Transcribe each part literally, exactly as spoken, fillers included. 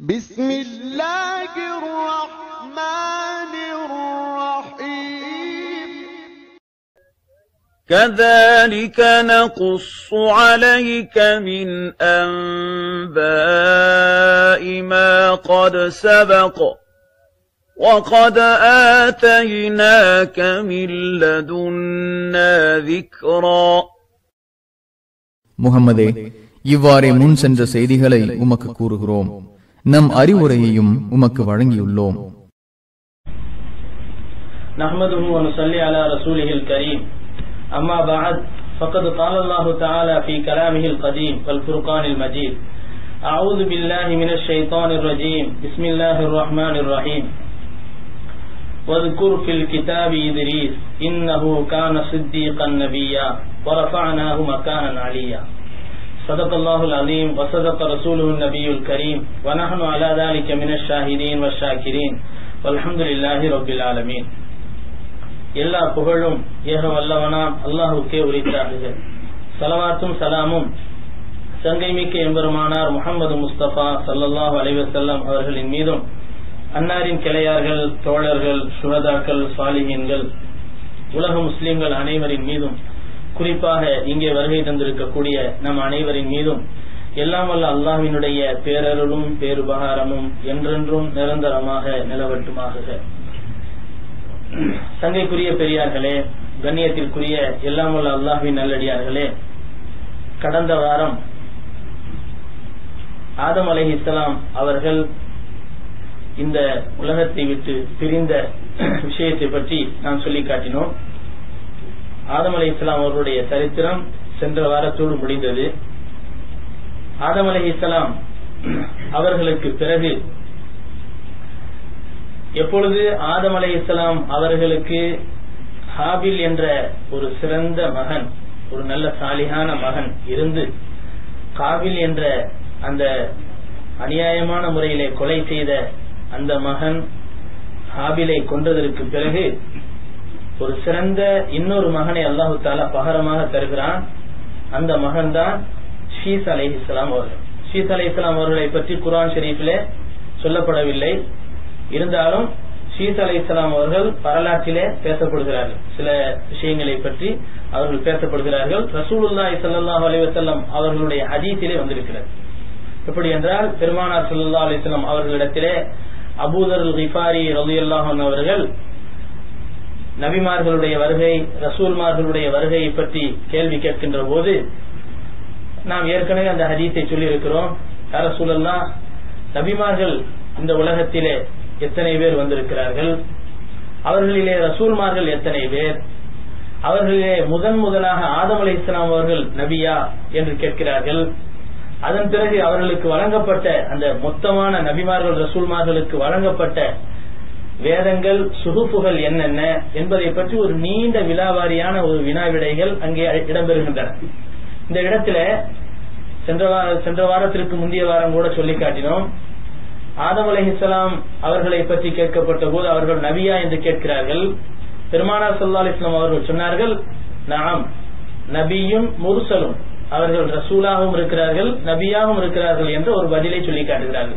بسم الله الرحمن الرحيم كذلك نقص عليك من أنباء ما قد سبق وقد آتيناك من لدنا ذكرا. முஹம்மதே, இவ்வாறே முன் சென்ற செய்திகளை உமக்கு கூறுகிறோம், நம் அறிவுரையையும் உமக்கு வழங்கியுள்ளோம். نحمده ونصلي على رسوله الكريم. أما بعد فقد قال الله تعالى في كلامه القديم والفرقان المجيد: أعوذ بالله من الشيطان الرجيم. بسم الله الرحمن الرحيم. واذكر في الكتاب إدريس إنه كان صديقا نبيا ورفعناه مكانا عليا. صدق الله العظيم وصدق رسوله النبي الكريم ونحن على ذلك من الشاهدين والشاكرين والحمد لله رب العالمين. எல்லா புகழும் ஏக வல்லவனாம் அல்லாஹுக்கே உரித்தாகுக. ஸலவாத்தும் சலாமும் சங்கைமிக்க எம்பெருமானார் முஹம்மது முஸ்தபா ஸல்லல்லாஹு அலைஹி வஸல்லம் அவர்களின் மீதும், அன்னாரின் கிளையார்கள், தோழர்கள், சுஹதாக்கள், சாலிஹீன்கள், உலக முஸ்லிம்கள் அனைவரின் மீதும், குறிப்பாக இங்கே வருகை தந்திருக்கக்கூடிய நம் அனைவரின் மீதும் எல்லாம் வல்ல அல்லாஹ்வினுடைய பேரருளும் பேருபகாரமும் என்றென்றும் நிரந்தரமாக நிலவட்டுமாக. சங்கைக்குரிய பெரியார்களே, கண்ணியத்திற்குரிய எல்லாம் வல்ல அல்லாஹ்வின் நல்லடியார்களே, கடந்த வாரம் ஆதம் அலைஹிஸ்ஸலாம் அவர்கள் இந்த உலகத்தை விட்டு பிரிந்த விஷயத்தை பற்றி நாம் சொல்லி காட்டினோம். ஆதம் அலைஹிஸ்ஸலாம் அவர்களுடைய சரித்திரம் சென்ற வாரத்தோடு முடிந்தது. ஆதம் அலைஹிஸ்ஸலாம் அவர்களுக்கு பிறகு எப்பொழுது ஆதம் அலைஹிஸ்ஸலாம் அவர்களுக்கு ஹாபில் என்ற ஒரு சிறந்த மகன், ஒரு நல்ல சாலிகான மகன் இருந்து, காபில் என்ற அந்த அநியாயமான முறையிலே கொலை செய்த அந்த மகன் ஹாபிலை கொன்றதற்கு பிறகு ஒரு சிறந்த இன்னொரு மகனை அல்லாஹு தஆலா பகரமாக தருகிறான். அந்த மகன் தான் ஷீஸ் அலைஹிஸ்ஸலாம் அவர்கள். ஷீஸ் அலைஹிஸ்ஸலாம் அவர்களை பற்றி குர்ஆன் ஷரீஃபிலே சொல்லப்படவில்லை. இருந்தாலும் ஷீஸ் அலைஹிஸ்ஸலாம் அவர்கள் வரலாற்றிலே பேசப்படுகிறார்கள். சில விஷயங்களை பற்றி அவர்கள் பேசப்படுகிறார்கள். ரசூலுல்லாஹி ஸல்லல்லாஹு அலைஹி வஸல்லம் அவர்களுடைய ஹதீஸிலே வந்திருக்கிறது. எப்படி என்றால், பெருமானார் ஸல்லல்லாஹு அலைஹி வஸல்லம் அவர்களிடத்திலே அபூதர் கிஃபாரி ரலியல்லாஹு அன்ஹு அவர்கள் நபிமார்களுடைய வருகை, ரசூல்மார்களுடைய வருகையை பற்றி கேள்வி கேட்கின்ற போது, நாம் ஏற்கனவே அந்த ஹதீஸை சொல்லி இருக்கிறோம். யா ரசூலல்லாஹ், நபிமார்கள் இந்த உலகத்திலே எத்தனை பேர் வந்திருக்கிறார்கள்? அவர்களிலே ரசூல்மார்கள் எத்தனை பேர்? அவர்களிலே முதன் முதலாக ஆதம் அலைஹிஸ்ஸலாம் அவர்கள் நபியா என்று கேட்கிறார்கள். அதன் பிறகு அவர்களுக்கு வழங்கப்பட்ட அந்த மொத்தமான நபிமார்கள் ரசூல்மார்களுக்கு வழங்கப்பட்ட வேதங்கள், சுஹுஃபுகள் என்னென்ன என்பதை பற்றி ஒரு நீண்ட விலாவாரியான ஒரு வினாவிடைகள் அங்கே இடம்பெறுகின்றன. இந்த இடத்துல சென்ற வார சென்ற வாரத்திற்கு முந்தைய வாரம் கூட சொல்லி காட்டினோம். ஆதம் அலைஹிஸ்ஸலாம் அவர்களை பற்றி கேட்கப்பட்ட போது அவர்கள் நபியா என்று கேட்கிறார்கள். பெருமானார் ஸல்லல்லாஹு அலைஹி வஸல்லம் அவர்கள் சொன்னார்கள், நஅம் நபியும் முர்சலும், அவர்கள் ரசூலாகவும் இருக்கிறார்கள், நபியாகவும் இருக்கிறார்கள் என்ற ஒரு பதிலை சொல்லி காட்டுகிறார்கள்.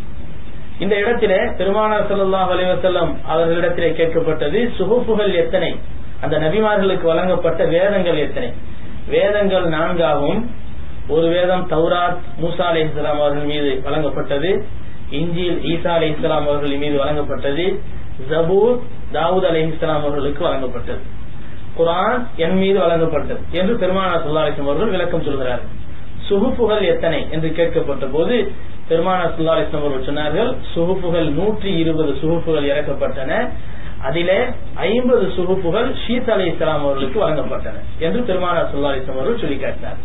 இந்த இடத்திலே பெருமானார் ஸல்லல்லாஹு அலைஹி வஸல்லம் அவர்களிடத்திலே கேட்கப்பட்டது சுஹுஃபுகள் எத்தனை, அந்த நபிமார்களுக்கு வழங்கப்பட்ட வேதங்கள் எத்தனை? வேதங்கள் நான்காகவும், ஒரு வேதம் தௌராத் மூசா அலைஹிஸ்ஸலாம் அவர்கள் மீது வழங்கப்பட்டது, இன்ஜீல் ஈசா அலைஹிஸ்ஸலாம் அவர்கள் மீது வழங்கப்பட்டது, ஜபூர் தாவூத் அலைஹிஸ்ஸலாம் அவர்களுக்கு வழங்கப்பட்டது, குர்ஆன் என் மீது வழங்கப்பட்டது என்று பெருமானார் ஸல்லல்லாஹு அலைஹி வஸல்லம் அவர்கள் விளக்கம் சொல்கிறார்கள். சுஹுஃபுகள் எத்தனை என்று கேட்கப்பட்ட போது பெருமானார் ஸல்லல்லாஹு அலைஹி வஸல்லம் அவர்கள் சொன்னார்கள், சுஹுஃபுகள் நூற்றி இருபது சுஹுஃபுகள் இறக்கப்பட்டன, அதிலே ஐம்பது சுஹுஃபுகள் ஷீஸ் அலைஹிஸ்ஸலாம் அவர்களுக்கு வழங்கப்பட்டன என்று பெருமானார் ஸல்லல்லாஹு அலைஹி வஸல்லம் அவர்கள் சொல்லி காட்டினார்.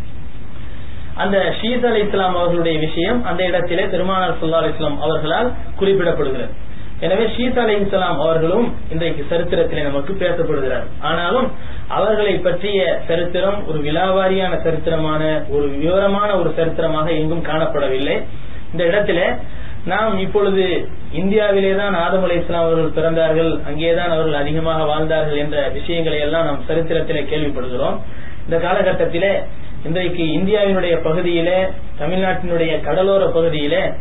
அந்த ஷீஸ் அலைஹிஸ்ஸலாம் அவர்களுடைய விஷயம் அந்த இடத்திலே பெருமானார் ஸல்லல்லாஹு அலைஹி வஸல்லம் அவர்களால் குறிப்பிடப்படுகிறது. எனவே ஷீஸ் அலைஹிஸ்ஸலாம் அவர்களும் இன்றைக்கு சரித்திரத்திலே நமக்கு பேசப்படுகிறார். ஆனாலும் அவர்களை பற்றிய சரித்திரம் ஒரு விலாவாரியான சரித்திரமான ஒரு விவரமான ஒரு சரித்திரமாக எங்கும் காணப்படவில்லை. இந்த இடத்திலே நாம் இப்பொழுது இந்தியாவிலே தான் ஆதம் அலைஹிஸ்ஸலாம் அவர்கள் பிறந்தார்கள், அங்கேதான் அவர்கள் அதிகமாக வாழ்ந்தார்கள் என்ற விஷயங்களை எல்லாம் நாம் சரித்திரத்திலே கேள்விப்படுகிறோம். இந்த காலகட்டத்திலே இன்றைக்கு இந்தியாவினுடைய பகுதியிலே, தமிழ்நாட்டினுடைய கடலோர பகுதியிலே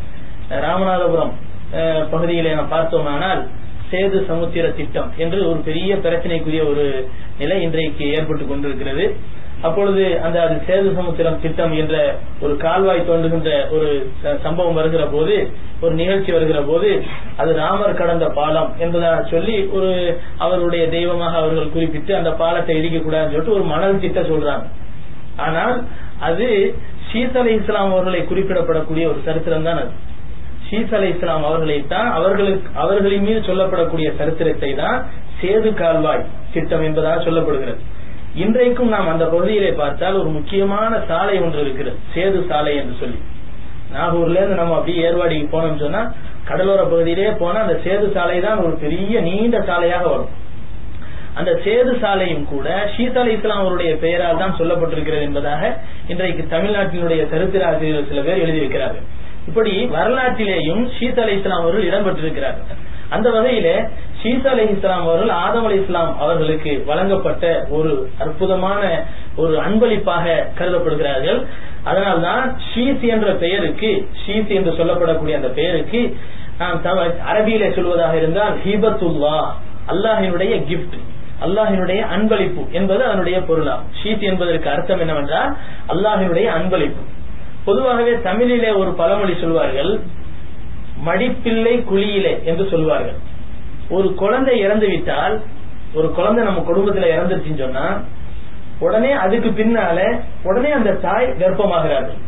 ராமநாதபுரம் பகுதியிலே நாம் பார்த்தோமானால் சேது சமுத்திர திட்டம் என்று ஒரு பெரிய பிரச்சனைக்குரிய ஒரு நிலை இன்றைக்கு ஏற்பட்டுக் கொண்டிருக்கிறது. அப்பொழுது அந்த அது சேது சமுத்திரம் திட்டம் என்ற ஒரு கால்வாய் தோன்றுகின்ற ஒரு சம்பவம் வருகிற போது, ஒரு நிகழ்ச்சி வருகிற போது, அது ராமர் கடந்த பாலம் என்பதாக சொல்லி ஒரு அவருடைய தெய்வமாக அவர்கள் குறிப்பிட்டு அந்த பாலத்தை இடிக்கக்கூடாதுன்னு சொல்லிட்டு ஒரு மணல் திட்ட சொல்றாங்க. ஆனால் அது ஷீஸ் அலை இஸ்லாம் அவர்களை குறிப்பிடப்படக்கூடிய ஒரு சரித்திரம் தான். அது ஷீஸ் அலை இஸ்லாம் அவர்களைத்தான் அவர்களுக்கு அவர்களின் மீது சொல்லப்படக்கூடிய சரித்திரத்தை தான் சேது கால்வாய் திட்டம் என்பதாக சொல்லப்படுகிறது. இன்றைக்கும் நாம் அந்த பகுதியிலே பார்த்தால் ஒரு முக்கியமான சாலை ஒன்று இருக்கிறது, சேது சாலை என்று சொல்லி. நாகூர்ல இருந்து நம்ம அப்படியே ஏர்வாடிக்கு போனோம்னு சொன்னா கடலோர பகுதியிலே போனா அந்த சேது சாலை தான் ஒரு பெரிய நீண்ட சாலையாக வரும். அந்த சேது சாலையும் கூட ஷீஸ் அலை இஸ்லாம் அவருடைய பெயரால் தான் சொல்லப்பட்டிருக்கிறது என்பதாக இன்றைக்கு தமிழ்நாட்டினுடைய சரித்திர ஆசிரியர்கள் சில பேர் எழுதியிருக்கிறார்கள். இப்படி வரலாற்றிலேயும் ஷீஸ் அலை இஸ்லாம் அவர்கள் இடம்பெற்றிருக்கிறார்கள். அந்த வகையிலே ஷீஸ் அலை இஸ்லாம் அவர்கள் ஆதம் அலை இஸ்லாம் அவர்களுக்கு வழங்கப்பட்ட ஒரு அற்புதமான ஒரு அன்பளிப்பாக கருதப்படுகிறார்கள். அதனால்தான் ஷீஸ் என்ற பெயருக்கு, ஷீஸ் என்று சொல்லப்படக்கூடிய அந்த பெயருக்கு நாம் அரபியிலே சொல்வதாக இருந்தால் ஹிபத்துல்லா, அல்லாஹினுடைய கிஃப்ட், அல்லாஹினுடைய அன்பளிப்பு என்பது அதனுடைய பொருளாகும். ஷீஸ் என்பதற்கு அர்த்தம் என்னவென்றால் அல்லாஹினுடைய அன்பளிப்பு. பொதுவாகவே தமிழிலே ஒரு பழமொழி சொல்வார்கள், மடிப்பிள்ளை குழியிலே என்று சொல்வார்கள். ஒரு குழந்தை இறந்து விட்டால், ஒரு குழந்தை நம்ம குடும்பத்தில் இறந்துச்சுன்னு சொன்னா உடனே அதுக்கு பின்னால உடனே அந்த தாய் கர்ப்பமாகிறார்கள்.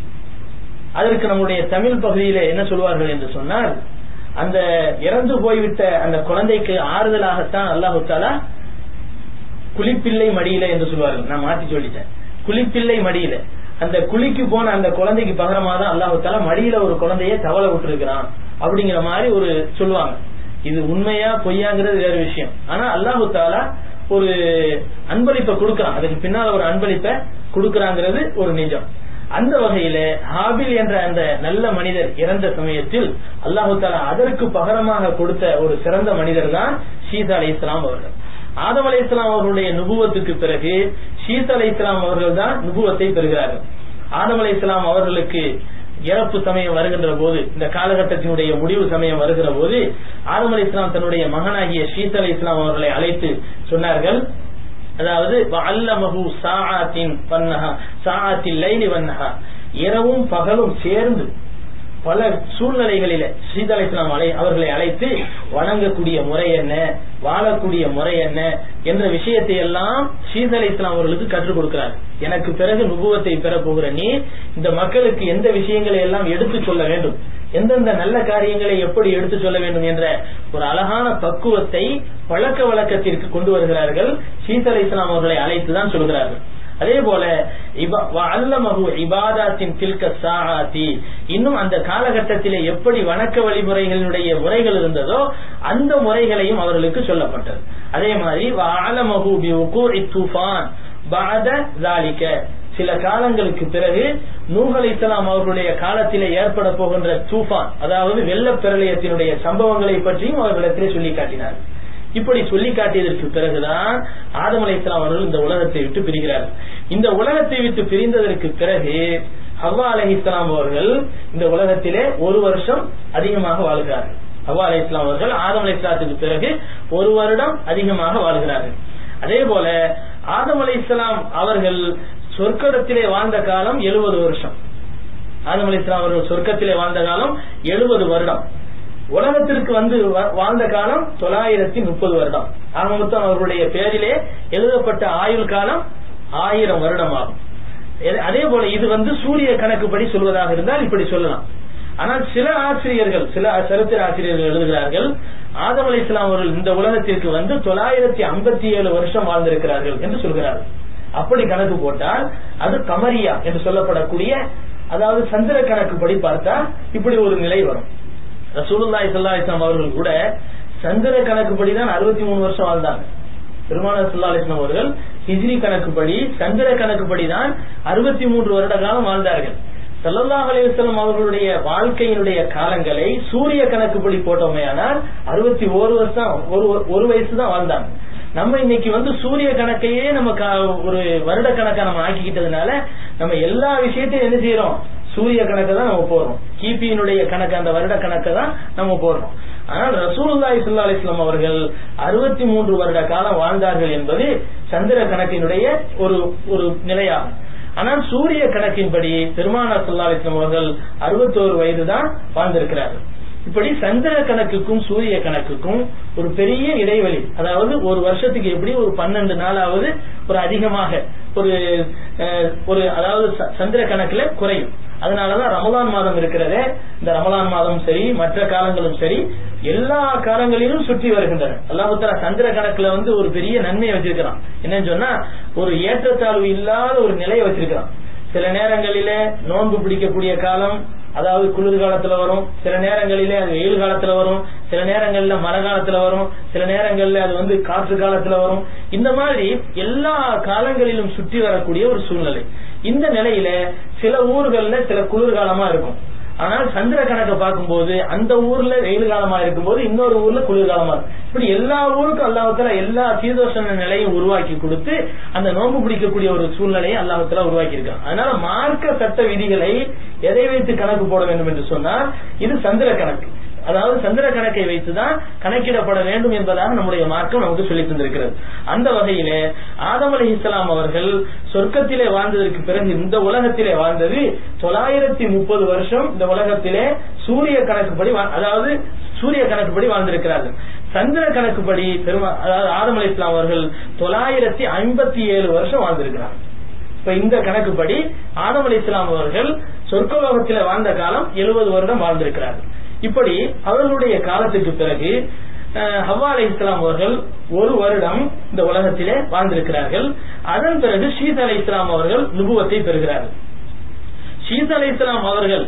அதற்கு நம்முடைய தமிழ் பகுதியில என்ன சொல்வார்கள் என்று சொன்னால், அந்த இறந்து போய்விட்ட அந்த குழந்தைக்கு ஆறுதலாகத்தான் அல்லாஹு தஆலா குளிப்பிள்ளை மடியில என்று சொல்வார்கள். நான் மாற்றி சொல்லிட்டேன், குளிப்பிள்ளை மடியில. அந்த குளிக்கு போன அந்த குழந்தைக்கு பகரமா தான் அல்லாஹு தஆலா மடியில ஒரு குழந்தைய தவளை விட்டுருக்கிறான் அப்படிங்கிற மாதிரி ஒரு சொல்லுவாங்க. இது உண்மையா பொய்யாங்கிறது வேற விஷயம். ஆனா அல்லாஹு தஆலா ஒரு அன்பளிப்பை கொடுக்கறான், அதுக்கு பின்னால ஒரு அன்பளிப்பை கொடுக்கறாங்கிறது ஒரு நிஜம். அந்த வகையில ஹாபில் என்ற அந்த நல்ல மனிதர் இறந்த சமயத்தில் அல்லாஹு தஆலா அதற்கு பகரமாக கொடுத்த ஒரு சிறந்த மனிதர் தான் ஷீஸ் அலை இஸ்லாம் அவர்கள். ஆதம் அலை இஸ்லாம் அவர்களுடைய நுபுவத்துக்கு பிறகு ஷீஸ் அலை இஸ்லாம் அவர்கள் தான் நுபுவத்தை பெறுகிறார்கள். ஆதம் அலை இஸ்லாம் அவர்களுக்கு இறப்பு சமயம் வருகின்ற போது, இந்த காலகட்டத்தினுடைய முடிவு சமயம் வருகிற போது ஆதம் அலை இஸ்லாம் தன்னுடைய மகனாகிய ஷீஸ் அலை இஸ்லாம் அவர்களை அழைத்து சொன்னார்கள், அதாவது வஅல்லமஹு ஸாஅத்தின் வன்னஹா ஸாஅத்தில் லைலி வன்னஹா, இரவும் பகலும் சேர்ந்து பல சூழ்நிலைகளில ஷீஸ் அலை இஸ்லாம் அவர்களை அழைத்து வணங்கக்கூடிய முறை என்ன, வாழக்கூடிய முறை என்ன என்ற விஷயத்தை எல்லாம் ஷீஸ் அலை இஸ்லாம் அவர்களுக்கு கற்றுக் கொடுக்கிறார். எனக்கு பிறகு நுபுவத்தை பெற போகிற நீ இந்த மக்களுக்கு எந்த விஷயங்களை எல்லாம் எடுத்து சொல்ல வேண்டும், எந்தெந்த நல்ல காரியங்களை எப்படி எடுத்து சொல்ல வேண்டும் என்ற ஒரு அழகான பக்குவத்தை பழக்க வழக்கத்திற்கு கொண்டு வருகிறார்கள். ஷீஸ் அலை இஸ்லாம் அவர்களை அழைத்துதான் சொல்கிறார்கள். அதே போல இன்னும் அந்த காலகட்டத்திலே எப்படி வணக்க வழிமுறைகளுடைய முறைகள் இருந்ததோ அந்த முறைகளையும் அவர்களுக்கு சொல்லப்பட்டது. அதே மாதிரி சில காலங்களுக்கு பிறகு நூஹ் அலைஹிஸ்ஸலாம் அவர்களுடைய காலத்திலே ஏற்பட போகின்ற தூஃபான், அதாவது வெள்ள பிரளயத்தினுடைய சம்பவங்களை பற்றியும் அவர்களிடத்திலே சொல்லி காட்டினார். இப்படி சொல்லி காட்டியதற்கு பிறகுதான் ஆதம் அலைஹிஸ்ஸலாம் அவர்கள் இந்த உலகத்தை விட்டு பிரிகிறார்கள். இந்த உலகத்தை விட்டு பிரிந்ததற்கு பிறகு ஹவ்வா அலைஹிஸ்ஸலாம் அவர்கள் இந்த உலகத்திலே ஒரு வருஷம் அதிகமாக வாழ்கிறார்கள். ஹவ்வா அலைஹிஸ்ஸலாம் அவர்கள் ஆதம் அலைஹிஸ்ஸலாத்துக்கு பிறகு ஒரு வருடம் அதிகமாக வாழ்கிறார்கள். அதே போல ஆதம் அலைஹிஸ்ஸலாம் அவர்கள் சொர்க்கத்திலே வாழ்ந்த காலம் எழுபது வருஷம். ஆதம் அலைஹிஸ்ஸலாம் அவர்கள் சொர்க்கத்திலே வாழ்ந்த காலம் எழுபது வருடம். உலகத்திற்கு வந்து வாழ்ந்த காலம் தொள்ளாயிரத்தி முப்பது வருடம். ஆக மொத்தம் அவர்களுடைய பெயரிலே எழுதப்பட்ட ஆயுள் காலம் ஆயிரம் வருடம் ஆகும். அதே போல இது வந்து சூரிய கணக்குப்படி சொல்வதாக இருந்தால் இப்படி சொல்லலாம். ஆனால் சில ஆசிரியர்கள், சில சரித்திர ஆசிரியர்கள் எழுதுகிறார்கள், ஆதம் அலைஹிஸ்ஸலாம் அவர்கள் இந்த உலகத்திற்கு வந்து தொள்ளாயிரத்தி ஐம்பத்தி ஏழு வருஷம் வாழ்ந்திருக்கிறார்கள் என்று சொல்கிறார்கள். அப்படி கணக்கு போட்டால் அது கமரியா என்று சொல்லப்படக்கூடிய, அதாவது சந்திர கணக்குப்படி பார்த்தா இப்படி ஒரு நிலை வரும். ரசூலுல்லாஹி ஸல்லல்லாஹு அலைஹி வஸல்லம் அவர்கள் கூட சந்திர கணக்குப்படிதான் அறுபத்தி மூணு வருஷம் வாழ்ந்தாங்க. பெருமானார் ஸல்லல்லாஹு அலைஹி வஸல்லம் அவர்கள் ஹிஜ்ரி கணக்குப்படி சந்திர கணக்குப்படிதான் அறுபத்தி மூன்று வருட காலம் வாழ்ந்தார்கள். ஸல்லல்லாஹு அலைஹி வஸல்லம் அவர்களுடைய வாழ்க்கையினுடைய காலங்களை சூரிய கணக்குப்படி போட்டோமேயானால் அறுபத்தி ஒரு வருஷம் ஒரு வயசு தான் வாழ்ந்தாங்க. நம்ம இன்னைக்கு வந்து சூரிய கணக்கையே நம்ம ஒரு வருட கணக்கா நம்ம ஆக்கிக்கிட்டதுனால நம்ம எல்லா விஷயத்தையும் என்ன செய்யறோம், சூரிய கணக்கு தான் நம்ம போடுறோம், கிபியினுடைய கணக்கு அந்த வருட கணக்கு தான் நம்ம போடுறோம். ஆனால் ரசூலுல்லாஹி ஸல்லல்லாஹு அலைஹி வஸல்லம் அவர்கள் அறுபத்தி மூன்று வருட காலம் வாழ்ந்தார்கள் என்பது சந்திர கணக்கினுடைய ஒரு ஒரு நிலையாகும். ஆனால் சூரிய கணக்கின்படி பெருமானார் ஸல்லல்லாஹு அலைஹி வஸல்லம் அவர்கள் அறுபத்தோரு வயது தான் வாழ்ந்திருக்கிறார்கள். இப்படி சந்திர கணக்குக்கும் சூரிய கணக்குக்கும் ஒரு பெரிய இடைவெளி, அதாவது ஒரு வருஷத்துக்கு எப்படி ஒரு பன்னெண்டு நாளாவது ஒரு அதிகமாக ஒரு ஒரு அதாவது சந்திர கணக்குல குறையும். அதனாலதான் ரமலான் மாதம் இருக்கிறதே, இந்த ரமலான் மாதம் சரி மற்ற காலங்களும் சரி எல்லா காலங்களிலும் சுற்றி வருகின்றன. அல்லாஹ் தஆலா சந்திர கணக்குல வந்து ஒரு பெரிய நன்மையை வச்சிருக்கிறான். என்னன்னு சொன்னா ஒரு ஏற்றத்தாழ்வு இல்லாத ஒரு நிலையை வச்சிருக்கிறான். சில நேரங்களிலே நோன்பு பிடிக்கக்கூடிய காலம் அதாவது குளிர்காலத்துல வரும், சில நேரங்களிலே அது வெயில் காலத்துல வரும், சில நேரங்கள்ல மழை காலத்துல வரும், சில நேரங்கள்ல அது வந்து காற்று காலத்துல வரும். இந்த மாதிரி எல்லா காலங்களிலும் சுற்றி வரக்கூடிய ஒரு சூழ்நிலை. இந்த நிலையில சில ஊர்கள்ல சில குளிர்காலமா இருக்கும். ஆனால் சந்திர கணக்கை பார்க்கும்போது அந்த ஊர்ல வெயில் காலமா இருக்கும்போது இன்னொரு ஊர்ல குளிர்காலமா இருக்கும். இப்படி எல்லா ஊருக்கும் அல்லாஹ் தஆலா எல்லா சீதோஷண நிலையும் உருவாக்கி கொடுத்து அந்த நோன்பு பிடிக்கக்கூடிய ஒரு சூழ்நிலையை அல்லாஹ் தஆலா உருவாக்கி இருக்கான். அதனால மார்க்க சட்ட விதிகளை எதை வைத்து கணக்கு போட வேண்டும் என்று சொன்னால் இது சந்திர கணக்கு, அதாவது சந்திர கணக்கை வைத்துதான் கணக்கிடப்பட வேண்டும் என்பதாக நம்முடைய மார்க்கம் நமக்கு சொல்லி தந்திருக்கிறது. அந்த வகையிலே ஆதம் அலைஹிஸ்ஸலாம் அவர்கள் சொர்க்கத்திலே வாழ்ந்ததற்கு பிறகு இந்த உலகத்திலே வாழ்ந்தது தொள்ளாயிரத்தி முப்பது வருஷம். இந்த உலகத்திலே சூரிய கணக்குப்படி அதாவது சூரிய கணக்குப்படி வாழ்ந்திருக்கிறார்கள். சந்திர கணக்குப்படி பெருமா அதாவது ஆதம் அலைஹிஸ்ஸலாம் அவர்கள் தொள்ளாயிரத்தி ஐம்பத்தி ஏழு வருஷம் வாழ்ந்திருக்கிறார்கள். இப்ப இந்த கணக்குப்படி ஆதம் அலைஹிஸ்ஸலாம் அவர்கள் சொர்க்கலோகத்திலே வாழ்ந்த காலம் எழுபது வருடம் வாழ்ந்திருக்கிறார்கள். இப்படி அவர்களுடைய காலத்துக்கு பிறகு ஹவ்வா அலைஹிஸ்ஸலாம் அவர்கள் ஒரு வருடம் இந்த உலகத்திலே வாழ்ந்திருக்கிறார்கள். அதன் பிறகு ஷீஸ் அலைஹிஸ்ஸலாம் அவர்கள் நுபுவத்தை பெறுகிறார்கள். ஷீஸ் அலைஹிஸ்ஸலாம் அவர்கள்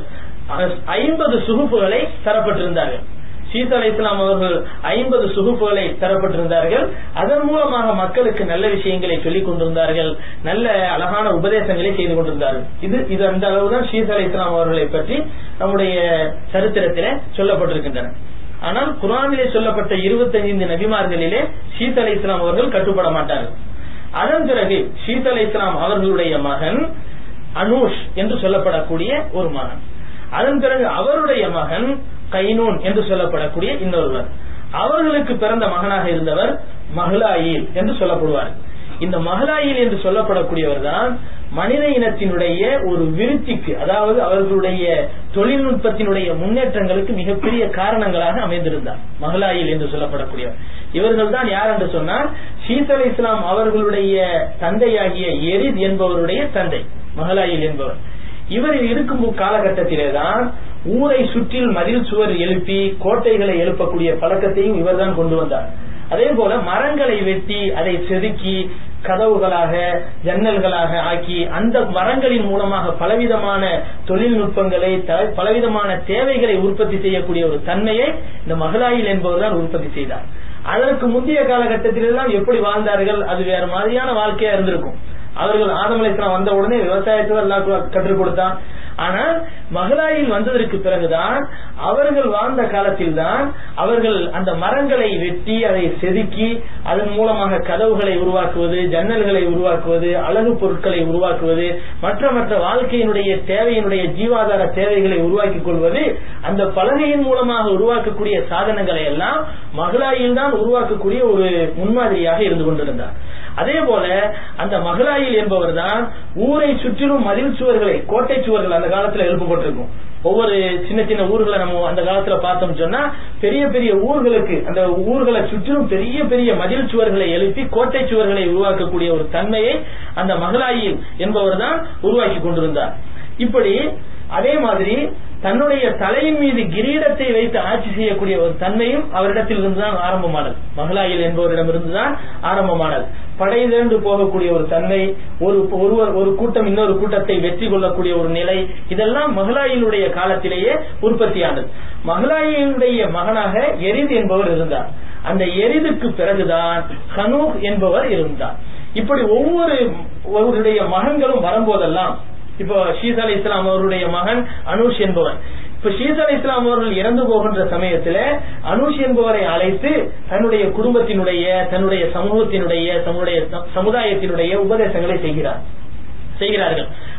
ஐம்பது சுகுப்புகளை தரப்பட்டிருந்தார்கள். ஷீஸ் அலைஹிஸ்ஸலாம் அவர்கள் ஐம்பது சுகுப்புகளை தரப்பட்டிருந்தார்கள். அதன் மூலமாக மக்களுக்கு நல்ல விஷயங்களை சொல்லிக் கொண்டிருந்தார்கள், நல்ல அழகான உபதேசங்களை செய்து கொண்டிருந்தார்கள். இது இது அந்த அளவுதான் ஷீஸ் அலைஹிஸ்ஸலாம் அவர்களை பற்றி நம்முடைய சரித்திரத்திலே சொல்லப்பட்டிருக்கின்றன. ஆனால் குர்ஆனிலே சொல்லப்பட்ட இருபத்தி ஐந்து நபிமார்களிலே ஷீஸ் அலைஹிஸ்ஸலாம் அவர்கள் கட்டுப்பட மாட்டார்கள். அதன் பிறகு ஷீஸ் அலைஹிஸ்ஸலாம் அவர்களுடைய மகன் அனூஷ் என்று சொல்லப்படக்கூடிய ஒரு மகன், அதன் பிறகு அவருடைய மகன் கைனூன் என்று சொல்லப்படக்கூடிய இன்னொருவர், அவர்களுக்கு பிறந்த மகனாக இருந்தவர் மஹ்லாயில் என்று சொல்லப்படுவார். இந்த மஹ்லாயில் என்று சொல்லப்படக்கூடியவர் தான் மனித இனத்தினுடைய ஒரு விருத்திக்கு, அதாவது அவர்களுடைய தொழில்நுட்பத்தினுடைய முன்னேற்றங்களுக்கு மிகப்பெரிய காரணங்களாக அமைந்திருந்தார் மஹ்லாயில் என்று சொல்லப்படக்கூடியவர். இவர்கள் தான் யார் என்று சொன்னால் ஷீஸ் அலைஹிஸ்ஸலாம் அவர்களுடைய தந்தையாகிய எரித் என்பவருடைய தந்தை மஹ்லாயில் என்பவர். இவர் இருக்கும் காலகட்டத்திலேதான் ஊரை சுற்றில் மதில் சுவர் எழுப்பி கோட்டைகளை எழுப்பக்கூடிய பழக்கத்தையும் இவர்தான் கொண்டு வந்தார். அதே போல மரங்களை வெட்டி அதை செதுக்கி கதவுகளாக ஜன்னல்களாக ஆக்கி அந்த மரங்களின் மூலமாக பலவிதமான தொழில்நுட்பங்களை பலவிதமான தேவைகளை உற்பத்தி செய்யக்கூடிய ஒரு தன்மையை இந்த மஹ்லாயில் என்பவர்தான் உற்பத்தி செய்தார். அதற்கு முந்தைய காலகட்டத்திலெல்லாம் எப்படி வாழ்ந்தார்கள், அது வேற மாதிரியான வாழ்க்கையா இருந்திருக்கும். அவர்கள் ஆதம் அலைஹிஸ்ஸலாம் வந்த உடனே விவசாயத்தை அல்லாஹ் கற்றுக் கொடுத்தான். ஆனால் மஹ்லாயில் வந்ததற்கு பிறகுதான் அவர்கள் வாழ்ந்த காலத்தில் தான் அவர்கள் அந்த மரங்களை வெட்டி அதை செதுக்கி அதன் மூலமாக கதவுகளை உருவாக்குவது, ஜன்னல்களை உருவாக்குவது, அழகு பொருட்களை உருவாக்குவது, மற்ற மற்ற வாழ்க்கையினுடைய தேவையினுடைய ஜீவாதார தேவைகளை உருவாக்கிக் கொள்வது, அந்த பலகையின் மூலமாக உருவாக்கக்கூடிய சாதனங்களை எல்லாம் மஹ்லாயில் தான் உருவாக்கக்கூடிய ஒரு முன்மாதிரியாக இருந்து கொண்டிருந்தார். அதே போல அந்த மஹ்லாயில் என்பவர் தான் ஊரை சுற்றிலும் மதில் சுவர்களை, கோட்டை சுவர்கள் அந்த காலத்துல எழுப்பப்பட்டிருக்கும். ஒவ்வொரு சின்ன சின்ன ஊர்களை நம்ம அந்த காலத்துல பார்த்தோம் சொன்னா பெரிய பெரிய ஊர்களுக்கு அந்த ஊர்களை சுற்றிலும் பெரிய பெரிய மதில் சுவர்களை எழுப்பி கோட்டை சுவர்களை உருவாக்கக்கூடிய ஒரு தன்மையை அந்த மஹ்லாயில் என்பவர் தான் உருவாக்கி கொண்டிருந்தார். இப்படி அதே மாதிரி தன்னுடைய தலையின் மீது கிரீடத்தை வைத்து ஆட்சி செய்யக்கூடிய ஒரு தன்மையும் அவரிடத்தில் இருந்துதான் ஆரம்பமானது. மஹ்லாயில் என்பவரிடம் இருந்துதான் ஆரம்பமானது. படை திரண்டு போகக்கூடிய ஒரு தன்மை, ஒரு ஒருவர் ஒரு கூட்டம் இன்னொரு கூட்டத்தை வெற்றி கொள்ளக்கூடிய ஒரு நிலை, இதெல்லாம் மஹ்லாயிலுடைய காலத்திலேயே உற்பத்தியானது. மஹ்லாயிலுடைய மகனாக எரித் என்பவர் இருந்தார். அந்த எரிதுக்கு பிறகுதான் ஹனூக் என்பவர் இருந்தார். இப்படி ஒவ்வொரு ஒருவருடைய மகன்களும் வரும்போதெல்லாம், இப்போ ஷீஸ் அலைஹிஸ்ஸலாம் அவருடைய மகன் அனூஷ் என்பவர், இப்ப ஷீஸ் அலைஹிஸ்ஸலாம் அவர்கள் இறந்து போகின்ற சமயத்தில் அனூஷ் என்பவரை அழைத்து தன்னுடைய குடும்பத்தினுடைய, தன்னுடைய சமூகத்தினுடைய, தன்னுடைய சமுதாயத்தினுடைய உபதேசங்களை செய்கிறார் செய்கிறார்கள்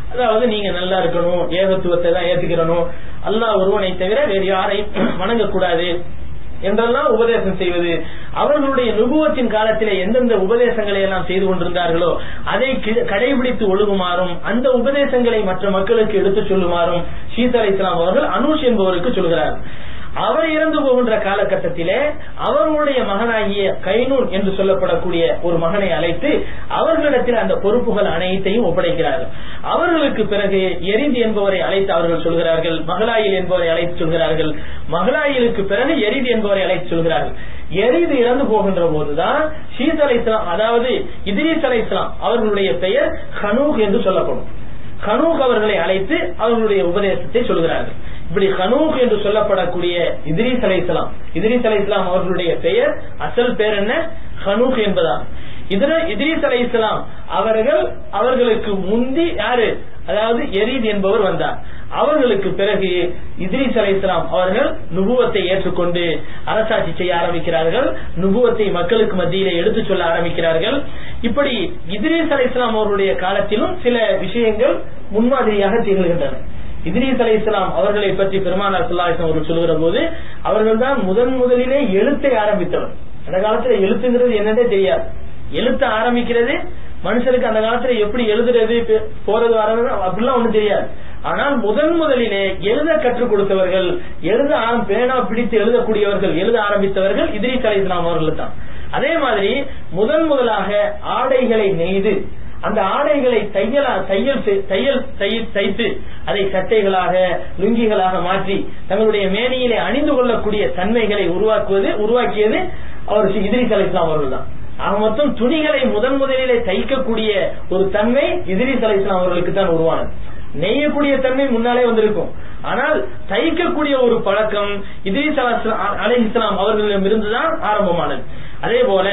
அதாவது நீங்க நல்லா இருக்கணும், ஏகத்துவத்தை தான் ஏத்துக்கிறணும், அல்லாஹ் ஒருவனை தவிர வேறு யாரையும் வணங்கக்கூடாது என்றெல்லாம் உபதேசம் செய்வது. அவர்களுடைய நுபுவத்தின் காலத்திலே எந்தெந்த உபதேசங்களை எல்லாம் செய்து கொண்டிருந்தார்களோ அதை கடைபிடித்து ஒழுகுமாறும் அந்த உபதேசங்களை மற்ற மக்களுக்கு எடுத்துச் சொல்லுமாறும் ஷீத் அலைஹிஸ்ஸலாம் அவர்கள் அனூஷ் என்பவருக்கு சொல்கிறார். அவர் இறந்து போகின்ற காலகட்டத்திலே அவர்களுடைய மகனாகிய கைனூன் என்று சொல்லப்படக்கூடிய ஒரு மகனை அழைத்து அவர்களிடத்தில் அந்த பொறுப்புகள் அனைத்தையும் ஒப்படைக்கிறார்கள். அவர்களுக்கு பிறகு எரித் என்பவரை அழைத்து அவர்கள் சொல்கிறார்கள், மகளாயில் என்பவரை அழைத்து சொல்கிறார்கள், மகளாயிலுக்கு பிறகு எரித் என்பவரை அழைத்து சொல்கிறார்கள். எரிது இறந்து போகின்ற போதுதான் ஷீத் அலைஹிஸ்ஸலாம், அதாவது இத்ரீஸ் அலைஹிஸ்ஸலாம் அவர்களுடைய பெயர் ஹனூக் என்று சொல்லப்படும். ஹனூக் அவர்களை அழைத்து அவர்களுடைய உபதேசத்தை சொல்கிறார்கள். இப்படி ஹனூக் என்று சொல்லப்படக்கூடிய இத்ரீஸ் அலைஹிஸ்ஸலாம், இத்ரீஸ் அலைஹிஸ்ஸலாம் அவர்களுடைய பெயர் அசல் பெயர் என்ன? ஹனூக் என்பதா. இத்ரீஸ் அலைஹிஸ்ஸலாம் அவர்கள் அவர்களுக்கு முந்தி யாரு, அதாவது எரீத் என்பவர் வந்தார். அவர்களுக்கு பிறகு இத்ரீஸ் அலைஹிஸ்ஸலாம் அவர்கள் நுபுவத்தை ஏற்றுக்கொண்டு அரசாட்சி செய்ய ஆரம்பிக்கிறார்கள். நுபுவத்தை மக்களுக்கு மத்தியிலே எடுத்துச் சொல்ல ஆரம்பிக்கிறார்கள். இப்படி இத்ரீஸ் அலைஹிஸ்ஸலாம் அவர்களுடைய காலத்திலும் சில விஷயங்கள் முன்மாதிரியாக திகழ்கின்றன. இத்ரீஸ் அலைஹிஸ்ஸலாம் அவர்களை பற்றி பெருமானார் ஸல்லல்லாஹு அலைஹி வஸல்லம் அவர்கள் சொல்கிற போது அவர்கள் தான் முதன் முதலிலே எழுத்தை ஆரம்பித்தவர். அந்த காலத்துல எழுத்துங்கிறது என்னன்னே தெரியாது. எழுத்த ஆரம்பிக்கிறது மனுஷனுக்கு அந்த காலத்துல எப்படி எழுதுறது போறது வர்றது அப்படிலாம் ஒண்ணும் தெரியாது. ஆனால் முதன் முதலிலே எழுத கற்றுக் கொடுத்தவர்கள், எழுத பேனா பிடித்து எழுதக்கூடியவர்கள், எழுத ஆரம்பித்தவர்கள் இத்ரீஸ் அலைஹிஸ்ஸலாம் அவர்கள் தான். அதே மாதிரி முதன் முதலாக ஆடைகளை நெய்து அந்த ஆடைகளை தையலா தையல் தையல் தைத்து அதை சட்டைகளாக லுங்கிகளாக மாற்றி தங்களுடைய மேனியிலே அணிந்து கொள்ளக்கூடிய தன்மைகளை உருவாக்குவது உருவாக்கியது அவர் இத்ரீஸ் அலைஹிஸ்ஸலாம் அவர்கள் தான். ஆக மொத்தம் துணிகளை முதன் முதலிலே தைக்கக்கூடிய ஒரு தன்மை இத்ரீஸ் அலைஹிஸ்ஸலாம் அவர்களுக்கு தான் உருவானது. நெய்யக்கூடிய தன்மை முன்னாலே வந்திருக்கும், ஆனால் தைக்கக்கூடிய ஒரு பழக்கம் இத்ரீஸ் அலைஹிஸ்ஸலாம் அவர்களிடம் இருந்துதான் ஆரம்பமானது. அதே போல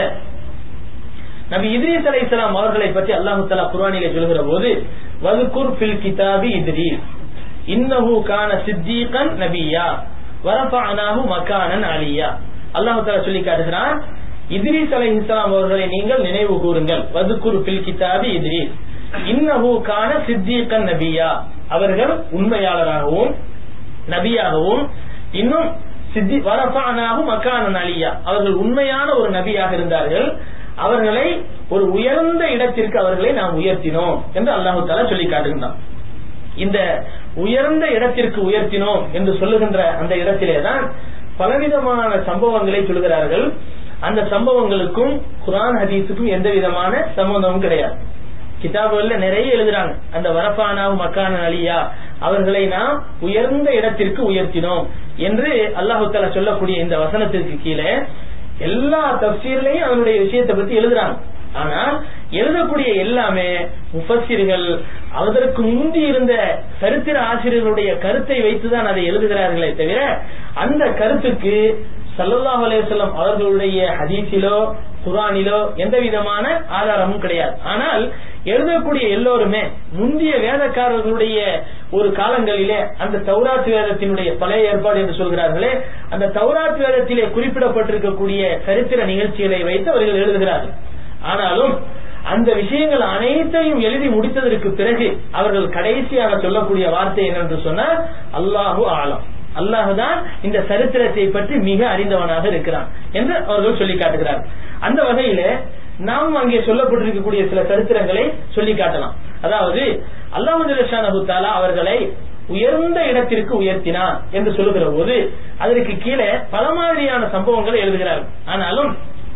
நபி இத்ரீஸ் அலைஹிஸ்ஸலாம் அவர்களை பற்றி அல்லாஹ் தஆலா குர்ஆனிலே சொல்கிற போது வذ்குர் ஃபில் கிதாபி இத்ரீஸ் இன்னஹு கான சித்தீகன் நபிய்யா வரஃபஅனாஹு மகானன் அலியா. அல்லாஹ் தஆலா சொல்லி காட்டுகிறான், இத்ரீஸ் அலைஹிஸ்ஸலாம் அவர்களை நீங்கள் நினைவு கூறுங்கள். வذ்குர் ஃபில் கிதாபி இத்ரீஸ் இன்னஹு கான சித்தீகன் நபிய்யா, அவர்கள் உண்மையாளராகவும் நபியாகவும் இன்னும் சித்தி வரஃபஅனாஹு மகானன் அலியா, அவர்கள் உண்மையான ஒரு நபியாக இருந்தார்கள். அவர்களை ஒரு உயர்ந்த இடத்திற்கு அவர்களை நாம் உயர்த்தினோம் என்று அல்லாஹ் தஆலா சொல்லி காட்டுகின்றான். இந்த உயர்ந்த இடத்திற்கு உயர்த்தினோம் என்று சொல்லுகின்ற அந்த இடத்திலேதான் பலவிதமான சம்பவங்களை சொல்கிறார்கள். அந்த சம்பவங்களுக்கும் குர்ஆன் ஹதீஸுக்கும் எந்த விதமான சம்பந்தமும் கிடையாது. கிதாபுகள்ல நிறைய எழுதுறாங்க, அந்த வரஃபஅனாஹு மகானன் அலியா, அவர்களை நாம் உயர்ந்த இடத்திற்கு உயர்த்தினோம் என்று அல்லாஹ் தஆலா சொல்லக்கூடிய இந்த வசனத்திற்கு கீழே எல்லா தஃசீர்லயும் அவருடைய விஷயத்தை பத்தி எழுதுறாங்க. ஆனால் எழுதக்கூடிய எல்லாமே முஃபஸ்ஸிர்கள் அதற்கு முந்தி இருந்த சரித்திர ஆசிரியர்களுடைய கருத்தை வைத்துதான் அதை எழுதுகிறார்களே தவிர அந்த கருத்துக்கு ஸல்லல்லாஹு அலைஹி வஸல்லம் அவர்களுடைய ஹதீஸிலோ குர்ஆனிலோ எந்த விதமான ஆதாரமும் கிடையாது. ஆனால் எழுதக்கூடிய எல்லோருமே முந்திய வேதக்காரர்களுடைய ஒரு காலங்களிலே அந்த தௌராத் வேதத்தினுடைய பழைய ஏற்பாடு என்று சொல்கிறார்களே, அந்த தௌராத் வேதத்திலே குறிப்பிடப்பட்டிருக்கக்கூடிய சரித்திர நிகழ்ச்சிகளை வைத்து அவர்கள் எழுதுகிறார்கள். ஆனாலும் அந்த விஷயங்கள் அனைத்தையும் எழுதி முடித்ததற்கு பிறகு அவர்கள் கடைசியாக சொல்லக்கூடிய வார்த்தை என்னென்று சொன்னால் அல்லாஹு ஆலம், அல்லாஹுதான் இந்த சரித்திரத்தை பற்றி மிக அறிந்தவனாக இருக்கிறான் என்று அவர்கள் சொல்லி காட்டுகிறார்கள். அந்த வகையில நாம் அங்கே சொல்லப்பட்டிருக்கக்கூடிய சில சரித்திரங்களை சொல்லி காட்டலாம். அதாவது அல்லாஹ் ஜல்லஷானஹு தஆலா அவர்களை உயர்ந்த இடத்திற்கு உயர்த்தினார் என்று சொல்லுகிற போது அதற்கு கீழே பல மாதிரியான சம்பவங்களை எழுதுகிறார்கள். ஆனாலும்